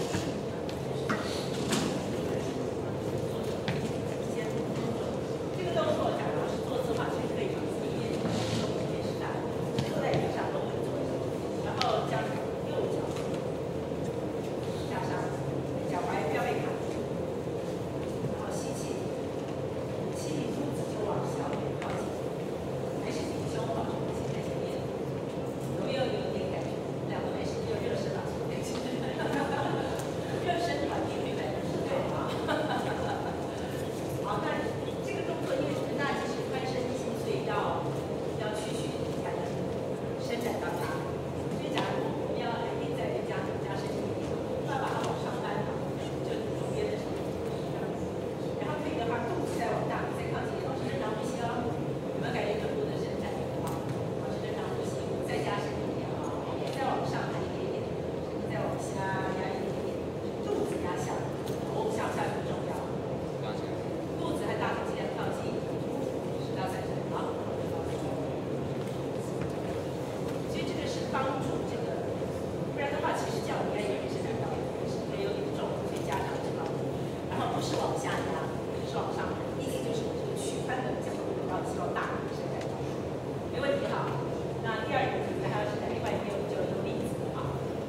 这个动作，假如是坐姿的话，其实可以长四面，一面是大，坐在椅子上都会做。然后将右脚加上，脚踝不要被卡住，然后吸气，吐气，肚子就往小腿靠近，还是挺胸保持呼吸在前面。有没有有点感觉？两个没事，有热身了，热身团体对不对？对啊。好，那这个动作因为臀大肌是髋伸肌，所以要要屈曲才能伸展到它。所以假如我们要来定在人家加深一点，要把它往上搬，就左边的手，然后可以的话，肚子再往大，再靠近，保持正常呼吸哦。有没有感觉臀部的伸展？好，保持正常呼吸，再加深一点啊，再往上抬一点点，再往下压一点点，肚子压下，头向下很重要。肚子和大腿尽量靠近，十到三十，好。所以这个是帮助这个，不然的话，其实这样应该也是感到是会有点重，所以加上这个，然后不是往下压，是往上，意思就是这个屈髋的角度要希望大一点伸展到，没问题哈。那第二个题还要是在另外一边，我们就用例子啊，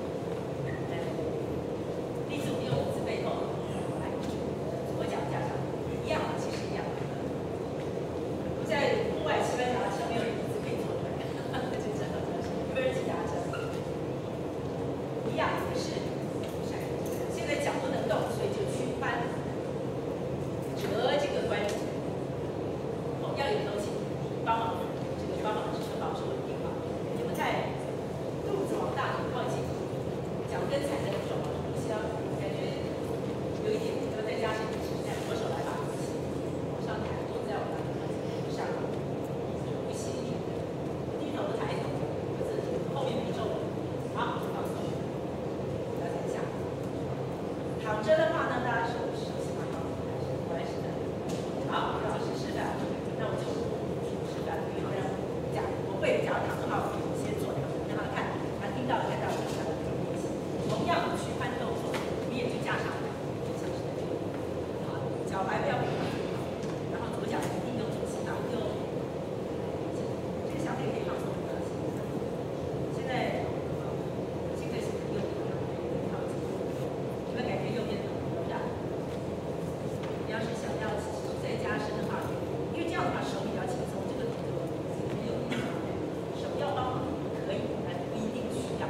例子我们用椅子背后来，左脚加上。一样，其实一样。我在户外骑单脚车没有椅子可以坐的，这真的有没有人骑单车？一样也是。现在脚不能动，所以就屈髋，折这个关节。哦，要有东西帮忙，这个帮忙支撑保持稳定嘛。你们在肚子往大腿靠近，脚跟踩在手往呼吸，感觉有一点，要再加深一点，再左手来把。上抬，坐在我们上，呼吸，低头抬头，后面没重，好，放松，了解一下。躺着的话呢，大家手手喜欢放松还是我来示范？好，老师示范，那我就示范，因为让假我会假如躺的话，我先做两个，让他看，他听到看到就想练习。同样的屈髋动作，你也就加上来，像是这个，好，脚踝不要平。左脚一定用左膝把右，这个小腿可以放松的。现在这个是右边靠近，你们感觉右边柔软？你要是想要再加深的话，因为这样的话手比较轻松，这个动作没有力量，手要帮忙可以，但不一定需要。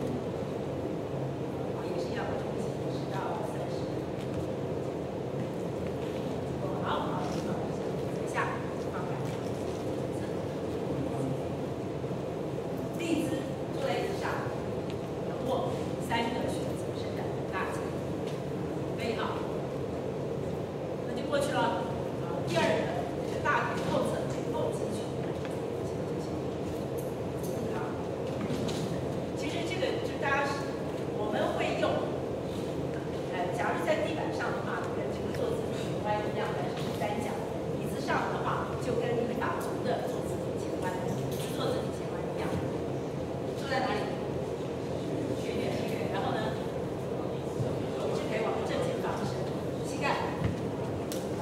也是要重新十到三十。好，好。下放开，立姿坐在椅子上，仰卧，三个选择伸展大腿，可以好，那就过去了。第二个是大腿后侧后肌群，好，其实这个就大家是我们会用，呃，假如在地板上的话，跟这个坐姿体弯一样，但是是单脚。上的话，就跟你们打足的坐姿体前弯，坐姿体前弯一样。坐在哪里？学远学远，然后呢，手是可以往正前方伸，膝盖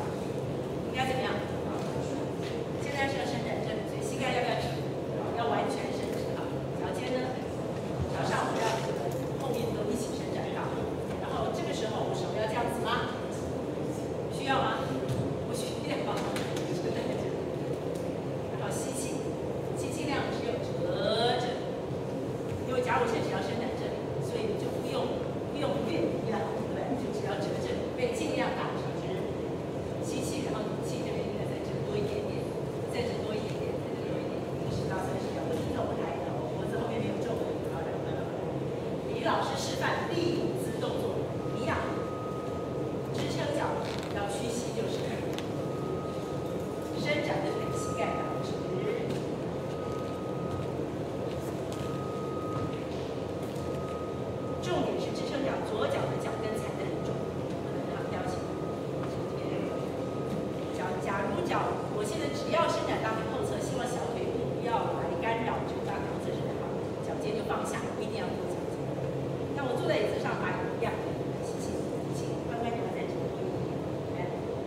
脚，我现在只要伸展大腿后侧，希望小腿部不要来干扰这个大腿后侧伸展好，脚尖就放下，不一定要做脚尖。那我坐在椅子上还一样，吸气，吸气，乖乖地再整多一点。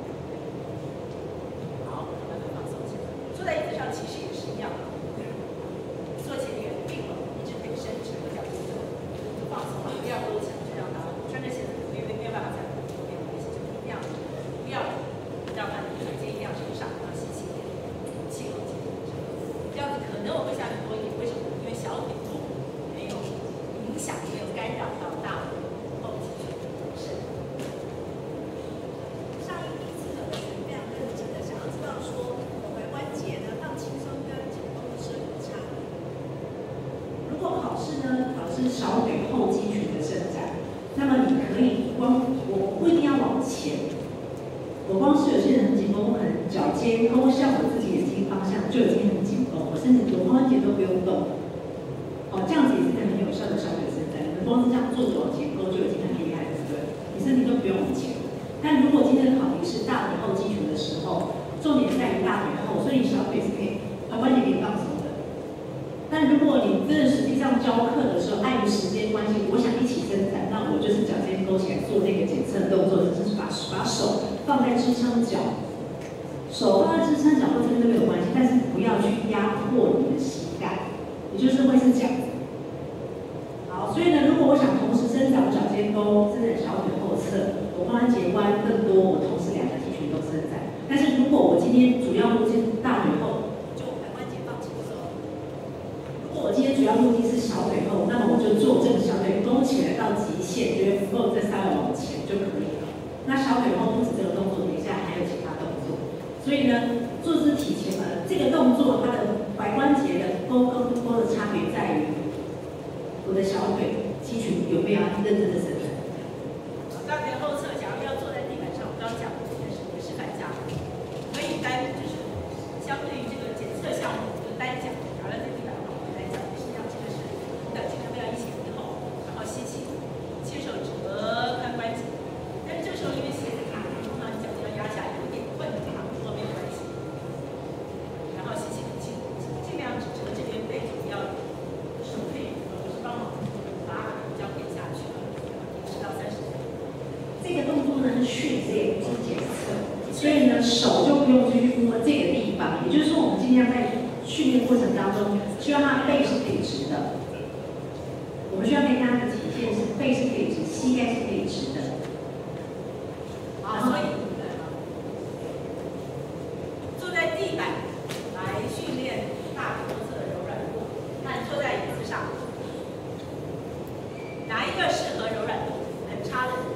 好，慢慢放松起来。坐在椅子上其实也是一样的，坐前缘并拢，一只腿伸直，脚尖就放松了，不要勾起来，就让它穿着鞋子没有没有办法再没有关系，就一样，不要让它腿尖一定要朝上，然后吸气，气往前。这样子可能我会下去多一点，为什么？因为小腿部没有影响，没有干扰到大腿后肌群的伸展。 上一题是有的人非常认真的想要知道说，踝关节呢放轻松跟紧绷是有差别。 如果考试呢，考试小腿后肌群的伸展，那么你可以光我不一定要往前，我光是有些人很紧绷，可能脚尖勾向我自己眼睛方向就已经很紧绷，我甚至我髋关节都不用动。哦，这样子也是很有效的小腿伸展。你们光是这样坐着往前勾就已经很厉害了，对不对？你身体都不用往前。但如果今天的考题是大腿后肌群的时候，重点在于大腿后，所以你小腿是可以髋关节可以放松的。但如果你真的实际上教课的时候，碍于时间关系，我想一起伸展，那我就是脚尖勾起来做那个检测动作，只是把把手放在支撑脚，手放在支撑脚或这边都没有关系，但是不要去压迫你的膝盖，也就是会是这样子。好，所以呢，如果我想同时伸展脚尖勾，伸展小腿后侧，我髋关节弯更多，我同时两个肌群都伸展。但是如果我今天主要目的是大腿后，就踝关节放轻松。如果我今天主要目的是小腿后，那么我就做这个小腿勾起来到极限，觉得不够再稍微往前就可以了。那小腿后不止这个动作，等一下还有其他动作。所以呢，坐姿体前呃这个动作它的踝关节的勾跟不勾的差别在于，我的小腿肌群有没有认真的伸展。 大腿后侧，假如要坐在地板上，我刚刚讲的是也是反夹，可以单就是相对于这个检测项目的单脚，假如在地板上单脚也是一样，这个是的，尽量不要一前一后，然后吸气，牵手折髋关节。但是这时候因为鞋子卡，通常你脚就要压下，有点困难，不过没有关系。然后吸气吐气，尽量只折这边背，不要手可以呃是帮忙把脚点下去，十到三十秒。 这个动作呢是训练，不是检测，所以呢手就不用去摸这个地方。也就是说，我们尽量在训练过程当中，希望它背是可以直的。我们需要跟它的体现是背是可以直，膝盖是可以直的。 好，所以坐在地板来训练大腿后侧的柔软度，看坐在椅子上，哪一个适合柔软度很差的人？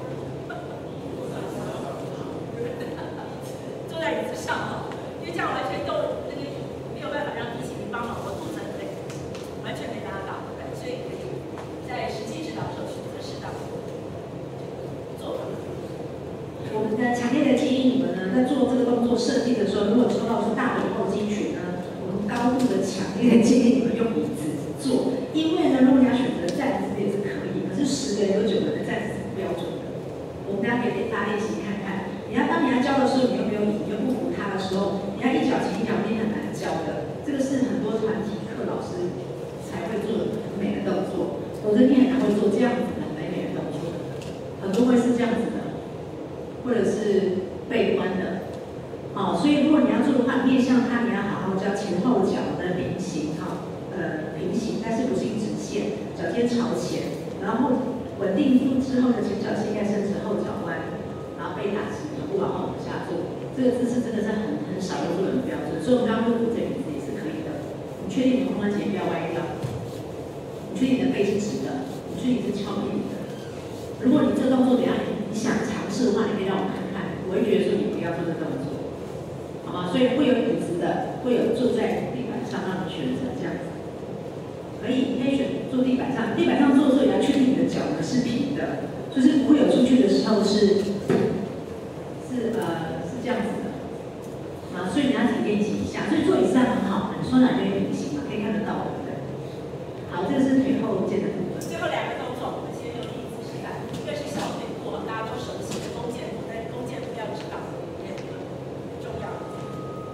坐在椅子上哈，因为这样完全都那个没有办法让地心帮忙，我肚子很累，完全没拉到，所以可以在实际指导的时候选择适当的做法。 我们的强烈的建议你们呢，在做这个动作设计的时候，如果抽到是大腿后肌群呢，我们高度的强烈的建议你们用椅子做，因为呢，如果你要选择站姿也是可以，可是十个人有九个人站姿是不标准的。我们大家可以大家练习看看。你要当你要教的时候，你又没有椅，你又不扶他的时候，你要一脚前一脚后，你很难教的。这个是很多团体课老师才会做的很美的动作，否则你很难会做这样子很美美的动作。很多会是这样子的，或者是背弯的。好、哦，所以如果你要做的话，面向它，你要好好教前后脚的平行，哈、哦，呃，平行，但是不是一直线，脚尖朝前，然后稳定住之后呢，前脚膝盖伸直，后脚弯，然后背打直，脚步往后往下做。这个姿势真的是很很少有做的很标准，所以我们刚刚说扶着椅子也是可以的。你确定你的髋关节不要歪掉？你确定你的背是直的？你确定你是翘屁股的？如果你这个动作等下你想尝试的话，你可以让我看看，我会觉得说你不要做这个动作，好吗？所以会有椅子的，会有坐在地板上让你选择这样子。可以，你可以选坐地板上。地板上坐的时候，也要确定你的脚呢是平的，就是不会有出去的时候是是呃是这样子的啊。所以你要自己练习一下。所以坐椅子上很好，你双脚就平行嘛，可以看得到，对不对？好，这个是腿后肩的部分。 最后两个动作，我们先用例子示范。一个是小腿部，大家都熟悉的弓箭步，但是弓箭步要知道也很重要。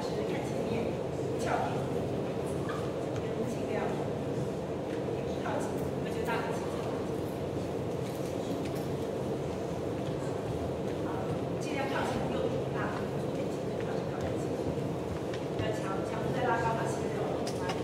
是看前面，翘屁股，跟尽量靠近，我觉得大很轻松。好，尽量靠近右腿大，左腿轻轻靠近靠近。要强强度再拉高，把膝盖往后拉。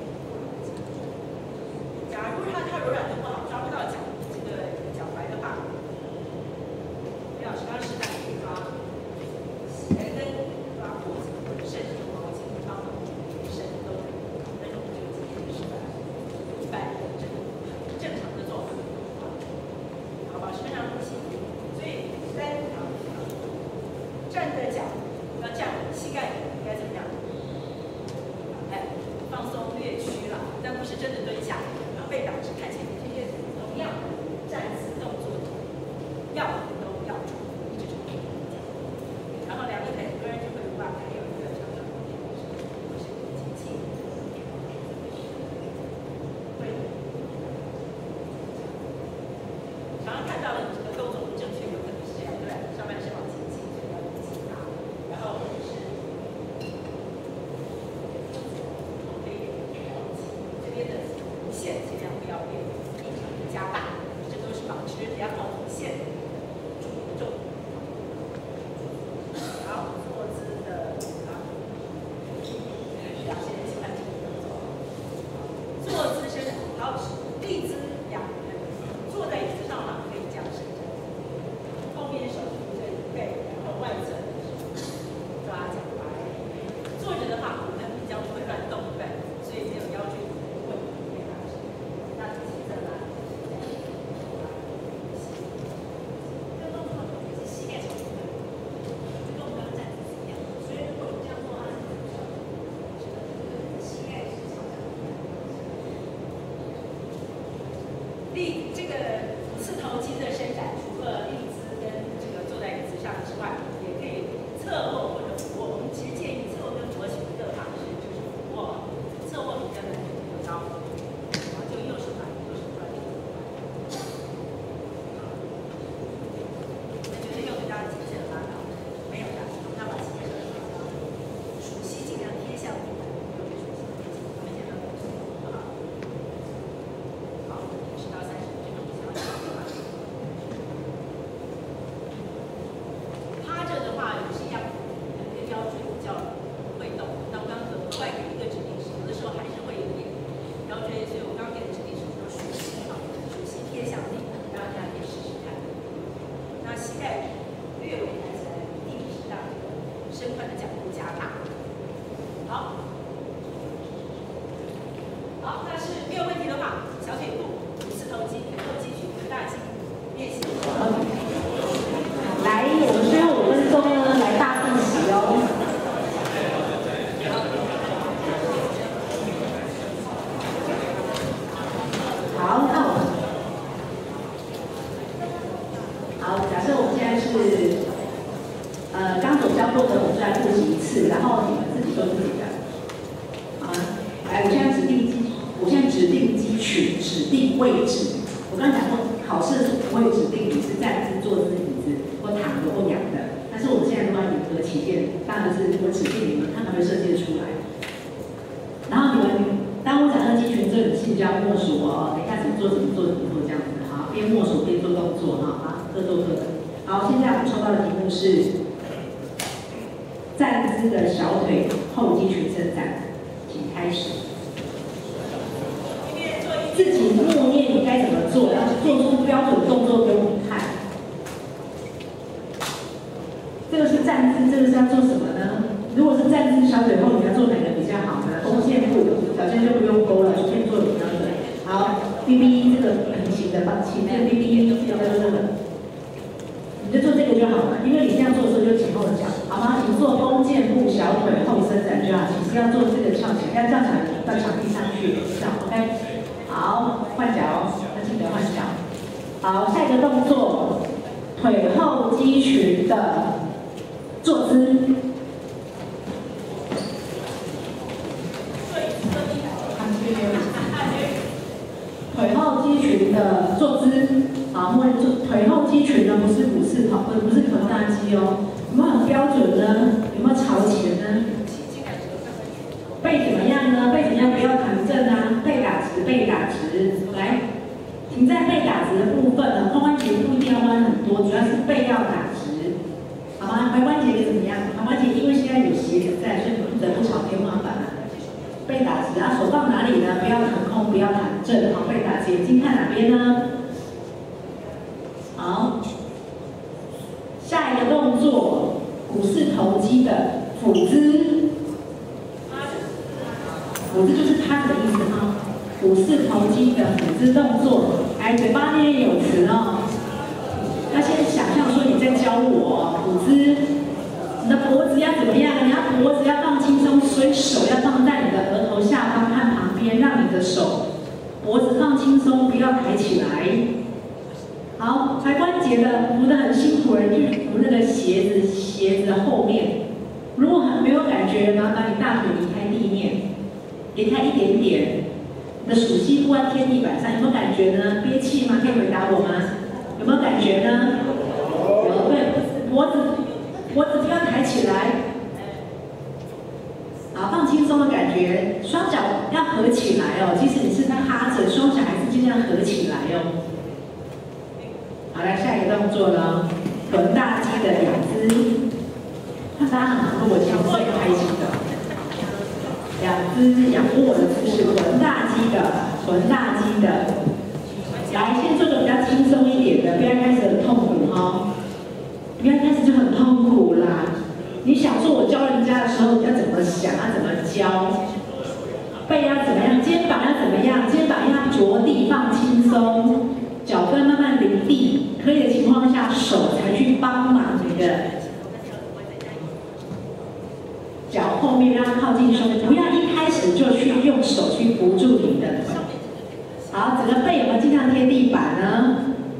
假如他他柔软度不好，抓不到脚这个脚踝的话，李老师刚刚示范可以抓鞋跟、抓裤子，或者甚至用毛巾帮忙伸都可以。那种就今天的示范，一般的这个正常的做法，好，保持非常呼吸。所以三条站的脚要站稳，膝盖应该怎么样？哎，放松略屈了，但不是真的蹲下。背挡是看前面，这些同样的站姿动作，要都要注意，一直注意。然后两个腿，很多人就会哇，还有一个长长的点，或是机器，会常常看到了你这个动作不正确，有可能是这样，对吧？上半身往前倾，所以要用气大，然后或者是后背这边的线尽量不要变异常的加大，这都是保持良好弧线注意的重点。好，坐姿的啊，表现喜欢这个动作。坐姿伸展，好，立姿两人坐在椅子上嘛，可以这样伸展，后面手扶着椅背，然后外侧抓脚踝。坐着的话，我们比较不会乱动，对不对？所以没有腰椎不会。那自己再来，这个动作是膝盖朝前的，就跟我们刚刚站姿一样。所以如果你这样做的话，膝盖是朝向立这个四头肌的伸展，除了立姿跟这个坐在椅子上之外，也可以侧卧或者俯卧。我们其实建议侧卧跟俯卧型的方式就是俯卧，侧卧比较难度比较高。就右手把右手抓住，那觉得右腿大家颈线拉高，没有的，那把膝盖拉高，鼠膝尽量贴向地板，右腿鼠膝贴向，我们先让动作好不好？好，十到三十这种比较长的。趴着的话也是一样，你的腰椎比较会动，那我刚刚额外给一个指令是，有的时候还是会有点腰椎，所以我刚刚给的指令是说鼠膝啊，鼠膝贴向地板，大家可以试试看。那膝盖略微抬起来，一定是让这个身宽的角度加大。好，好，那是没有问题的话，小腿部、四头肌、腿后肌群、大肌练习。 来，我们最后五分钟呢，来大复习哦。好，那我们好，假设我们现在是呃刚所教过的，我们就来复习一次，然后你们自己做自己的。好，来，我现在指定基，我现在指定基群，指定位置。我刚才讲过，考试是不会指定你是站姿、坐姿、椅子或躺着或仰的，但是我们现在都要严格起见，当然是我指定你们看他们设计出来。然后你们当我讲到肌群之后，你心里就要默数哦，等一下怎么做怎么做怎么做这样子，好，边默数边做动作哈，啊，各做各的。好，现在我们抽到的题目是站姿的小腿后肌群伸展，请开始。自己默念你该怎么做，要做出标准动作给我们看。这个是站姿，这个是要做什么呢？如果是站姿小腿后，你要做哪个比较好呢？弓箭步，小箭就不用勾了，随便做比较准。好 ，B B 这个平行的方形，这个 B B 要做这个，你就做这个就好了，因为你这样做的时候就前后脚，好吗？请做弓箭步，小腿后伸展就好。其实要做这个翘起来，要这样才到墙壁上去，这样 OK。好，换脚，要记得换脚。好，下一个动作，腿后肌群的坐姿。腿后肌群的坐姿，好，或者腿后肌群呢，不是股四头，不是臀大肌哦，有没有很标准呢？有没有朝前呢？ 啊，手放哪里呢？不要腾空，不要弹正，好，背打直，眼睛看哪边呢？好，下一个动作，股四头肌的俯姿，俯姿就是趴的意思哈。股四头肌的俯姿动作，哎，嘴巴那边有词哦。要先想象说你在教我俯姿，你的脖子要怎么样？你要脖子要放轻松，所以手要放在你的额头下方和旁边，让你的手脖子放轻松，不要抬起来。好，抬关节的扶得很辛苦的，就扶那个鞋子鞋子的后面。如果很没有感觉，麻烦你大腿离开地面，离开一点点。你的属膝部在贴地板上，有没有感觉呢？憋气吗？可以回答我吗？有没有感觉呢？有，对，脖子脖子不要抬起来，好，放轻松的感觉，双脚要合起来哦。即使你是在哈着，双脚还是尽量合起来哦。好，来下一个动作呢，臀大肌的仰姿，看大家很忙碌，我其实最开心的。仰姿，仰卧的姿势，臀大肌的，臀大肌的。来，先做个比较轻松一点的，不要开始很痛苦哈。不要开始就很痛苦啦。你想说我教人家的时候，你要怎么想，要怎么教？背要怎么样？肩膀要怎么样？肩膀要着地放轻松，脚跟慢慢离地。可以的情况下，手才去帮忙你的脚后面，让它靠近胸，不要一开始就去用手去扶住你的腿。好，整个背有没有尽量贴地板呢？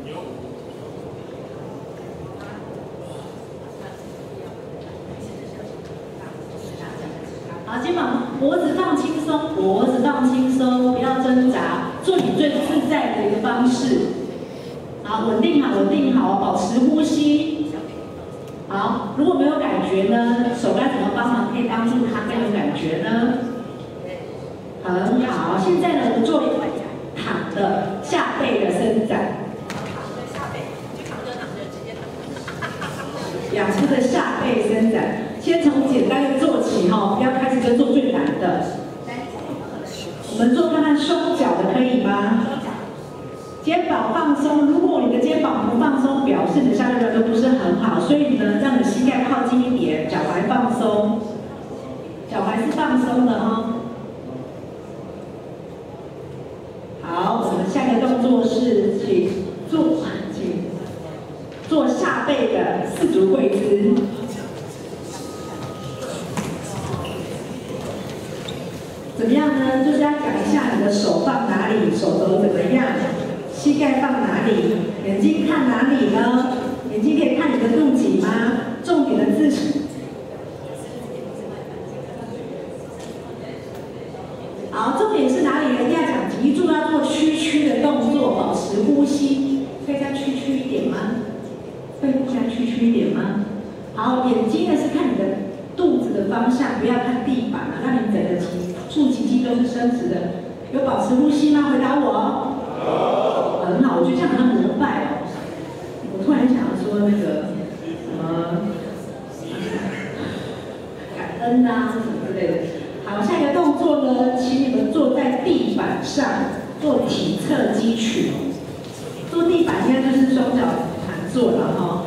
好，肩膀、脖子放轻松，脖子放轻松，不要挣扎，做你最自在的一个方式。好，稳定好，稳定好，保持呼吸。好，如果没有感觉呢，手该怎么帮忙可以帮助他更有感觉呢？很好，现在呢，我们做躺的下背的伸展。 下背，就躺着躺着直接躺。 仰姿的下背伸展，先从简单的做起哈，不要开始就做最难的。我们做看看双脚的可以吗？肩膀放松，如果你的肩膀不放松，表示你的下背柔都不是很好，所以呢，让你膝盖靠近一点，脚踝放松，脚踝是放松的哈。好，我们下一个动作是请做，请做下背的四足跪姿。怎么样呢？就是要讲一下你的手放哪里，手肘怎么样，膝盖放哪里，眼睛看哪里呢？眼睛可以看你的肚脐吗？重点的字是。好，重点是哪里呢？一定要讲脊柱要做屈曲的动作，保持呼吸。可以再屈曲一点吗？背部再屈曲一点吗？好，眼睛呢是看你的肚子的方向，不要看地板啊，让你整个脊柱脐肌都是伸直的。有保持呼吸吗？回答我。好，很好，我觉得这样很膜拜哦。我突然想要说那个什么感恩啊，什么之类的。好，下一个动作呢，请你们坐在地板上做体侧肌群。坐地板应该就是双脚盘坐了哈。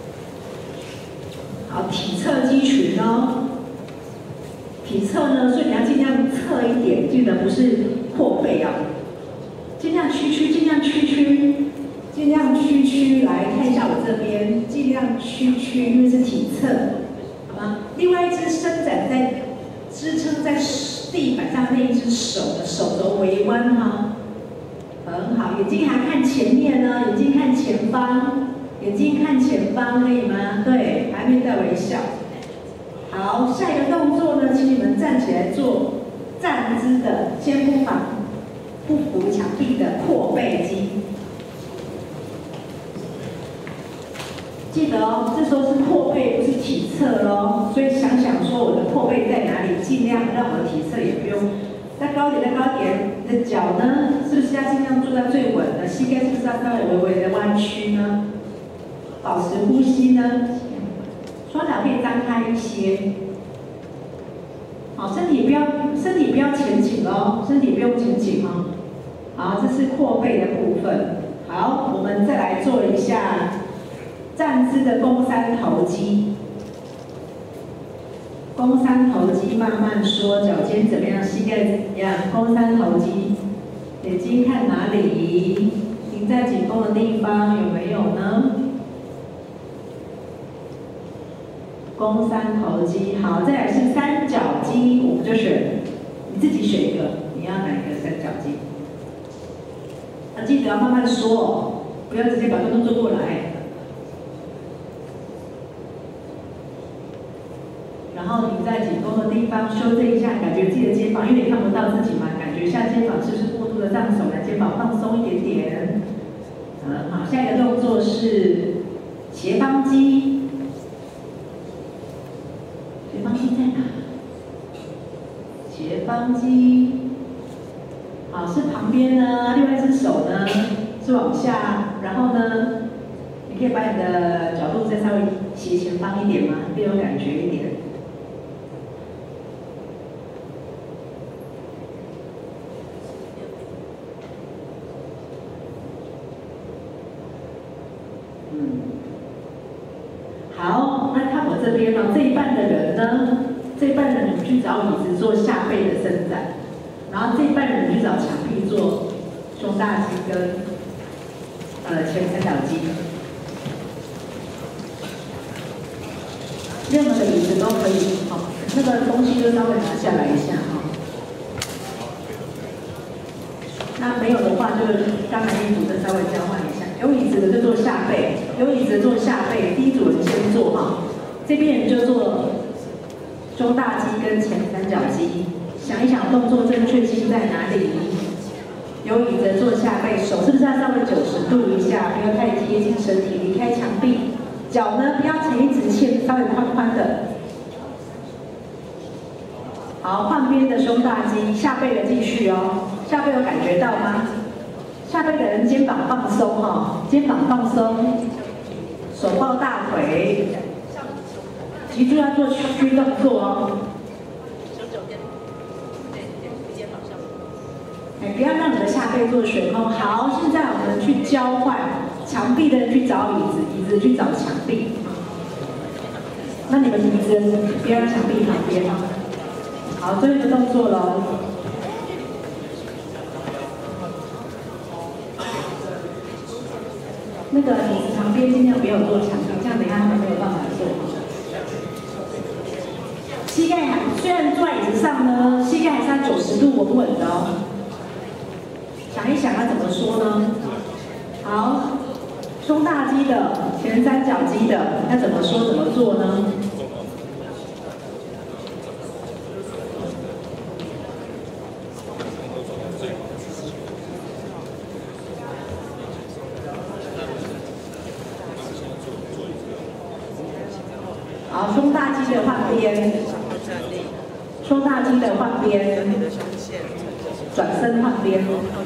好，体侧肌群哦。体侧呢，所以你要尽量侧一点，记得不是扩背啊。尽量屈曲，尽量屈曲，尽量屈曲。来看一下我这边，尽量屈曲，因为是体侧，好吗？另外一只伸展在支撑在地板上那一只手的手肘微弯哈，很好。眼睛还看前面呢，眼睛看前方，眼睛看前方，可以吗？对，还没在微笑。好，下一个动作呢，请你们站起来做站姿的肩部反不扶墙壁的阔背肌。记得哦，这时候是阔背，不是体侧咯。所以想想说我的阔背在哪里，尽量让我的体侧也不用再高点，再高点。你的脚呢，是不是要尽量坐在最稳的？膝盖是不是要稍微微微的弯曲呢？保持呼吸呢，双脚可以张开一些。 好，身体不要身体不要前倾哦，身体不用前倾哦。好，这是扩背的部分。好，我们再来做一下站姿的肱三头肌。肱三头肌慢慢缩，脚尖怎么样？膝盖怎么样？肱三头肌，眼睛看哪里？停在紧绷的地方有没有呢？肱三头肌，好，再来是三角肌，我们就选你自己选一个，你要哪一个三角肌？啊，记得要慢慢缩哦，不要直接把动作做过来。然后停在紧绷的地方，修正一下，感觉自己的肩膀，因为你看不到自己嘛，感觉一下肩膀是不是过度的让手，来肩膀放松一点点。嗯，好，下一个动作是斜方肌。斜方肌在哪？斜方肌，好，是旁边呢，另外一只手呢是往下，然后呢，你可以把你的角度再稍微斜前方一点嘛，更有感觉一点。嗯，好，那看我这边呢，这一半的人呢，这一半的人去找椅子做下背的伸展，然后这一半人去找墙壁做胸大肌跟呃前三角肌。任何的椅子都可以，好，那个东西就稍微拿下来一下哈。那没有的话，就刚才那组的稍微交换一下。有椅子的就做下背，有椅子的做下背。第一组人先做哈，这边人就做胸大肌跟前三角肌。想一想动作正确性在哪里？有椅子的做下背，手是不是要稍微九十度一下，不要太接近身体，离开墙壁。脚呢不要成一直线，稍微宽宽的。好，换边的胸大肌，下背的继续哦。下背有感觉到吗？下背的人肩膀放松哈、哦，肩膀放松，手抱大腿，记住要做虚动作哦。哎，不要让你的下背做悬空。好，现在我们去交换，墙壁的人去找椅子，椅子去找墙壁。那你们椅子不要让墙壁旁边哦。好，最后一个动作喽。那个椅子旁边尽量不要做墙壁，这样等一下他们没有办法做。膝盖还虽然坐在椅子上呢，膝盖还是要九十度稳稳的哦。想一想要怎么说呢？好，胸大肌的、前三角肌的，要怎么说怎么做呢？好，胸大肌的换边，胸大肌的换边，转身换边，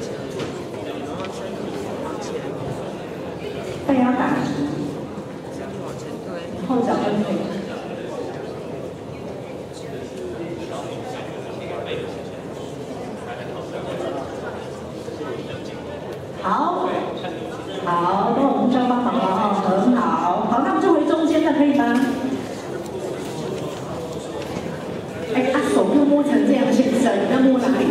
背要打直，后脚跟腿。好，好，跟我们交帮忙了哦，很好。好，那我们就回中间了，可以吗？哎，他手不摸成这样，先生，你要摸哪里？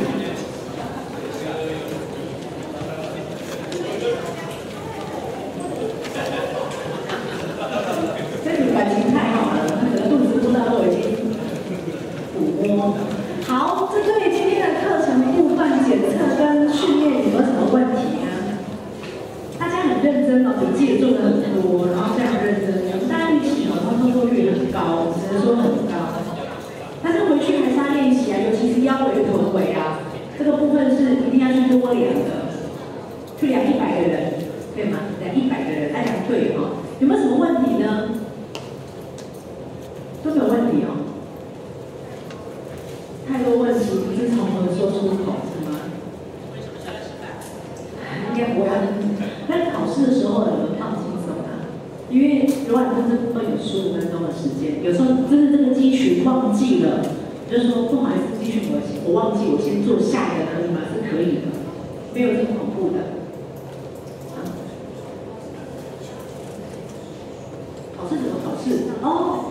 这你感情太好了，那个肚子摸到都已经抚摸。好，这对今天的课程部分检测跟训练有没有什么问题呢？大家很认真哦，笔记也做了很多，然后非常认真，大家预期哦，他动作率很高，只能说很高。但是回去还是要练习啊，尤其是腰围、臀围啊，这个部分是一定要去多量的。去量一百个人，对吗？量一百个人，来量对哦。有没有什么问题呢？都没有问题哦。太多问题不是从何说出口，是吗？应该不会。但考试的时候，你们放轻松啊，因为柔软度这部分有十五分钟的时间，有时候真的这个肌群忘记了， 你就说不好意思，继续我我忘记我先做下一个可以吗？是可以的，没有这么恐怖的。啊，考试怎么考试？哦。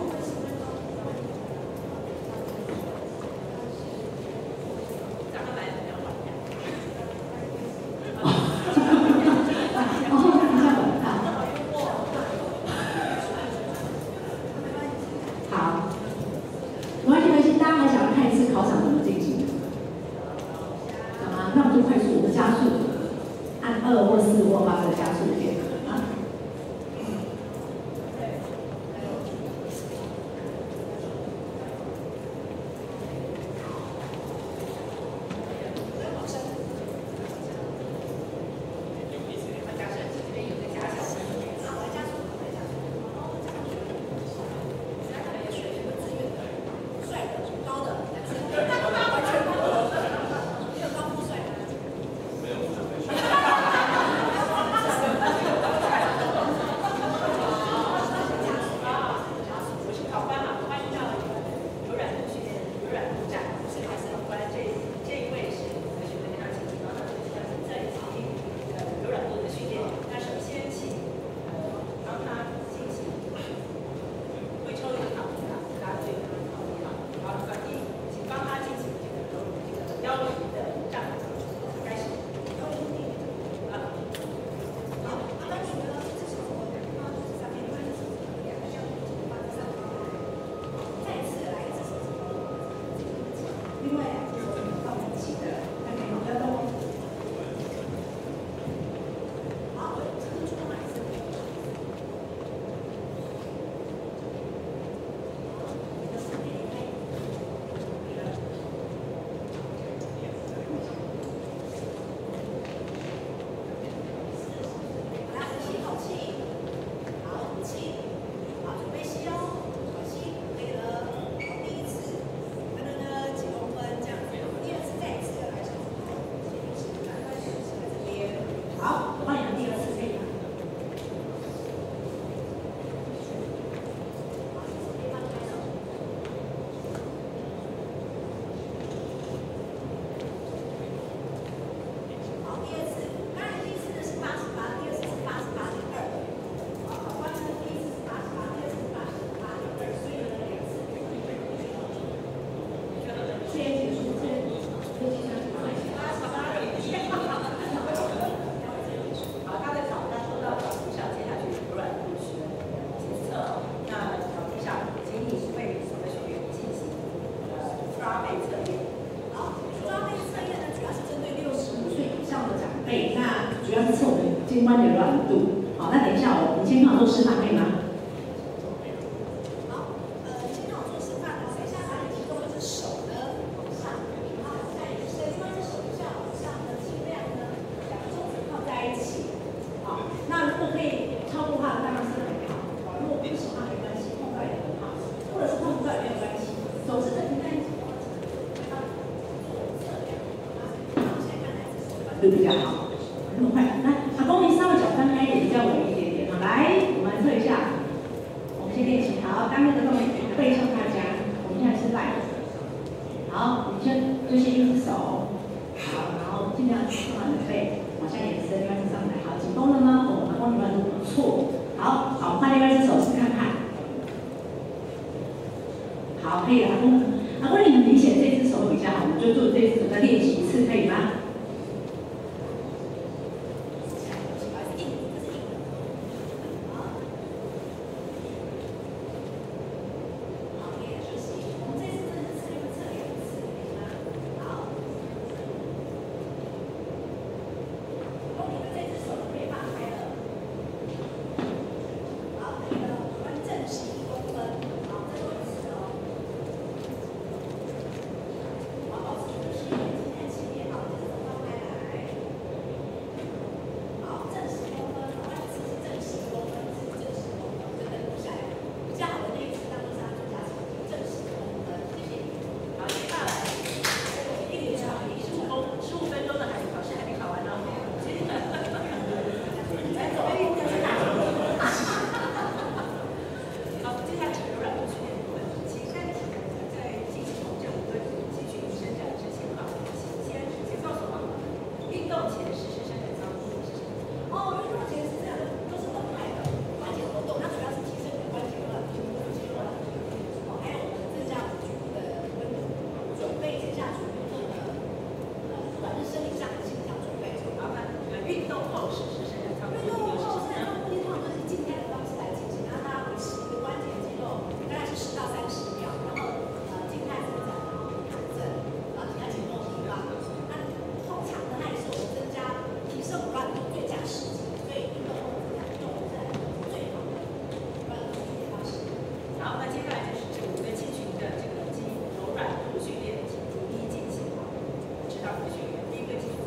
肩关节软度，好，那等一下我，你先帮我做示范可以吗？ 好，呃，先让我做示范哦。等一下把你提供的是手呢往上，然后在在另外一只手下往上呢，尽量呢两个手指靠在一起。好，那如果可以超过的话，当然是很好。如果不是的话没关系，碰到也很好，或者是碰不到也没有关系，手是在停在一起。 就比较好，那么快，来。公你稍微脚翻开一点，比较稳一点点。好，来，我们来测一下。我们先练习。好，刚那个动作背向大家，我们现在是赖。好，你先就先一只手，好，然后尽量放完你的背，往下延伸，另外一只上来。好，紧绷了吗？哦，把弓你们都不错。好，好，换另外一只手试看看。好，可以了，阿公。阿公，你很明显这只手比较好，我们就做这只手再练习一次，可以吗？ 动后实施生产操作， 运动后生产目的通常都是静态的方式来进行，然后它维持一个关节肌肉大概是十到三十秒，然后呃静态伸展，然后弹正，然后其他紧绷的地方。那通常呢，它也是我们增加提升柔软度最佳时机，所以运动后增加运动后生产最好的柔软度训练方式。 好，那接下来就是这五个肌群的这个肌柔软度训练，请逐一进行。指导学员，第一个肌群，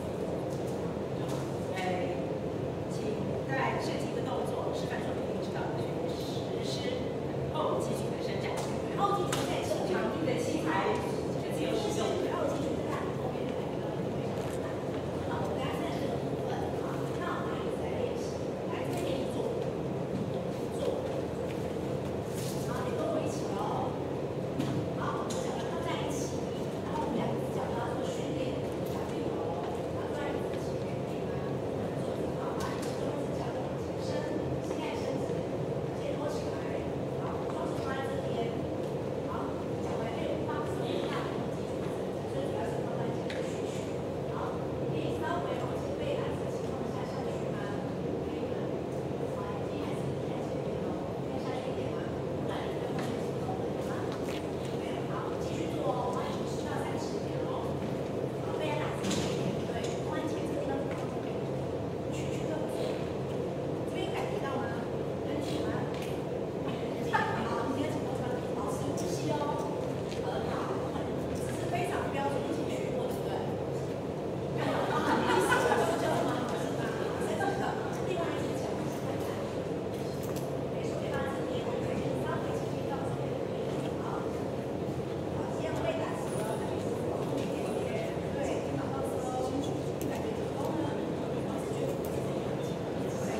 哎，请在设计一个动作，示范说明并指导学员实施后肌群的伸展。 后肌群在正场地的器材这个自由使用。 后肌群在后面的那个非常难。好，我们大家现在这个部分啊，那我们一直在练习，来这边做，做，好，你跟我一起哦。好，我们两个放在一起，然后我们两个脚都要做训练，小臂哦，然后抓你的起点可以吗？做得好，把你的手指脚往前伸，膝盖伸直，肩托起来，好，双手放在这边，好，脚踝可以放松一下，基础的伸展，最主要是放在前的屈曲，好，可以稍微往前背来的情况下下去吗？可以吗？好，眼睛还是闭在前面哦，可以下去一点吗？不然你在后面行动可以吗？没有，好，继续做哦，我们已经十到三十秒哦。好，背在哪里？对，放在前这个地方放这边，屈曲动作，这边感觉到吗？很紧吗？好，你的颈部上保持呼吸哦，很好，这是非常标准，一起学过，对不对？看到吗？第四个动作吗？不是吧？谁知道？另外一只脚是看看，没手可以放在这边，我们可以稍微轻轻到这边可以，好，好，这样背打直哦，往后面一点点，对，肩膀放松，感觉紧绷呢，我是觉得我自己很紧，对，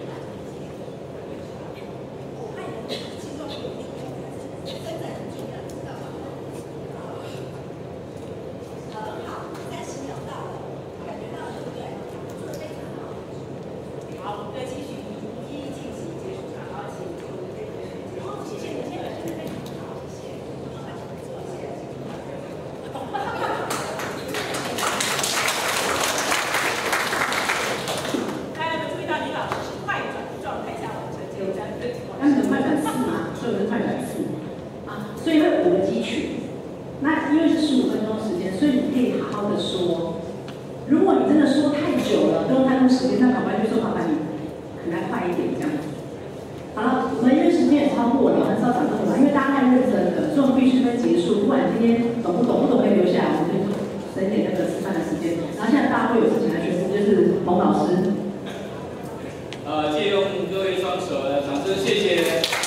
我看你的轻重有力，真的很重要，知道吗？好，很好，三十秒到了，感觉到了对不对？做的非常好。 好，五个肌群一一进行结束了，好，请进入这个学习。 好，谢谢你，今天表现得非常好，谢谢。慢慢做，谢谢。 大家有没有注意到李老师是快转的状态下完成这个站的情况？ 那你的快转四嘛，所以我是快转四啊，所以会有五个肌群。那因为是十五分钟时间，所以你可以好好的说。如果你真的说太久了，不用太多时间，那赶快就说麻烦你可能快一点这样子。好了，我们因为时间也超过了，很少讲这么长，因为大家太认真了，所以我们必须分结束。不管今天懂不懂，不懂可以留下来，我们可以省一点那个吃饭的时间。然后现在大家会有事情来宣布，就是洪老师。 呃，借用各位双手的掌声，谢谢。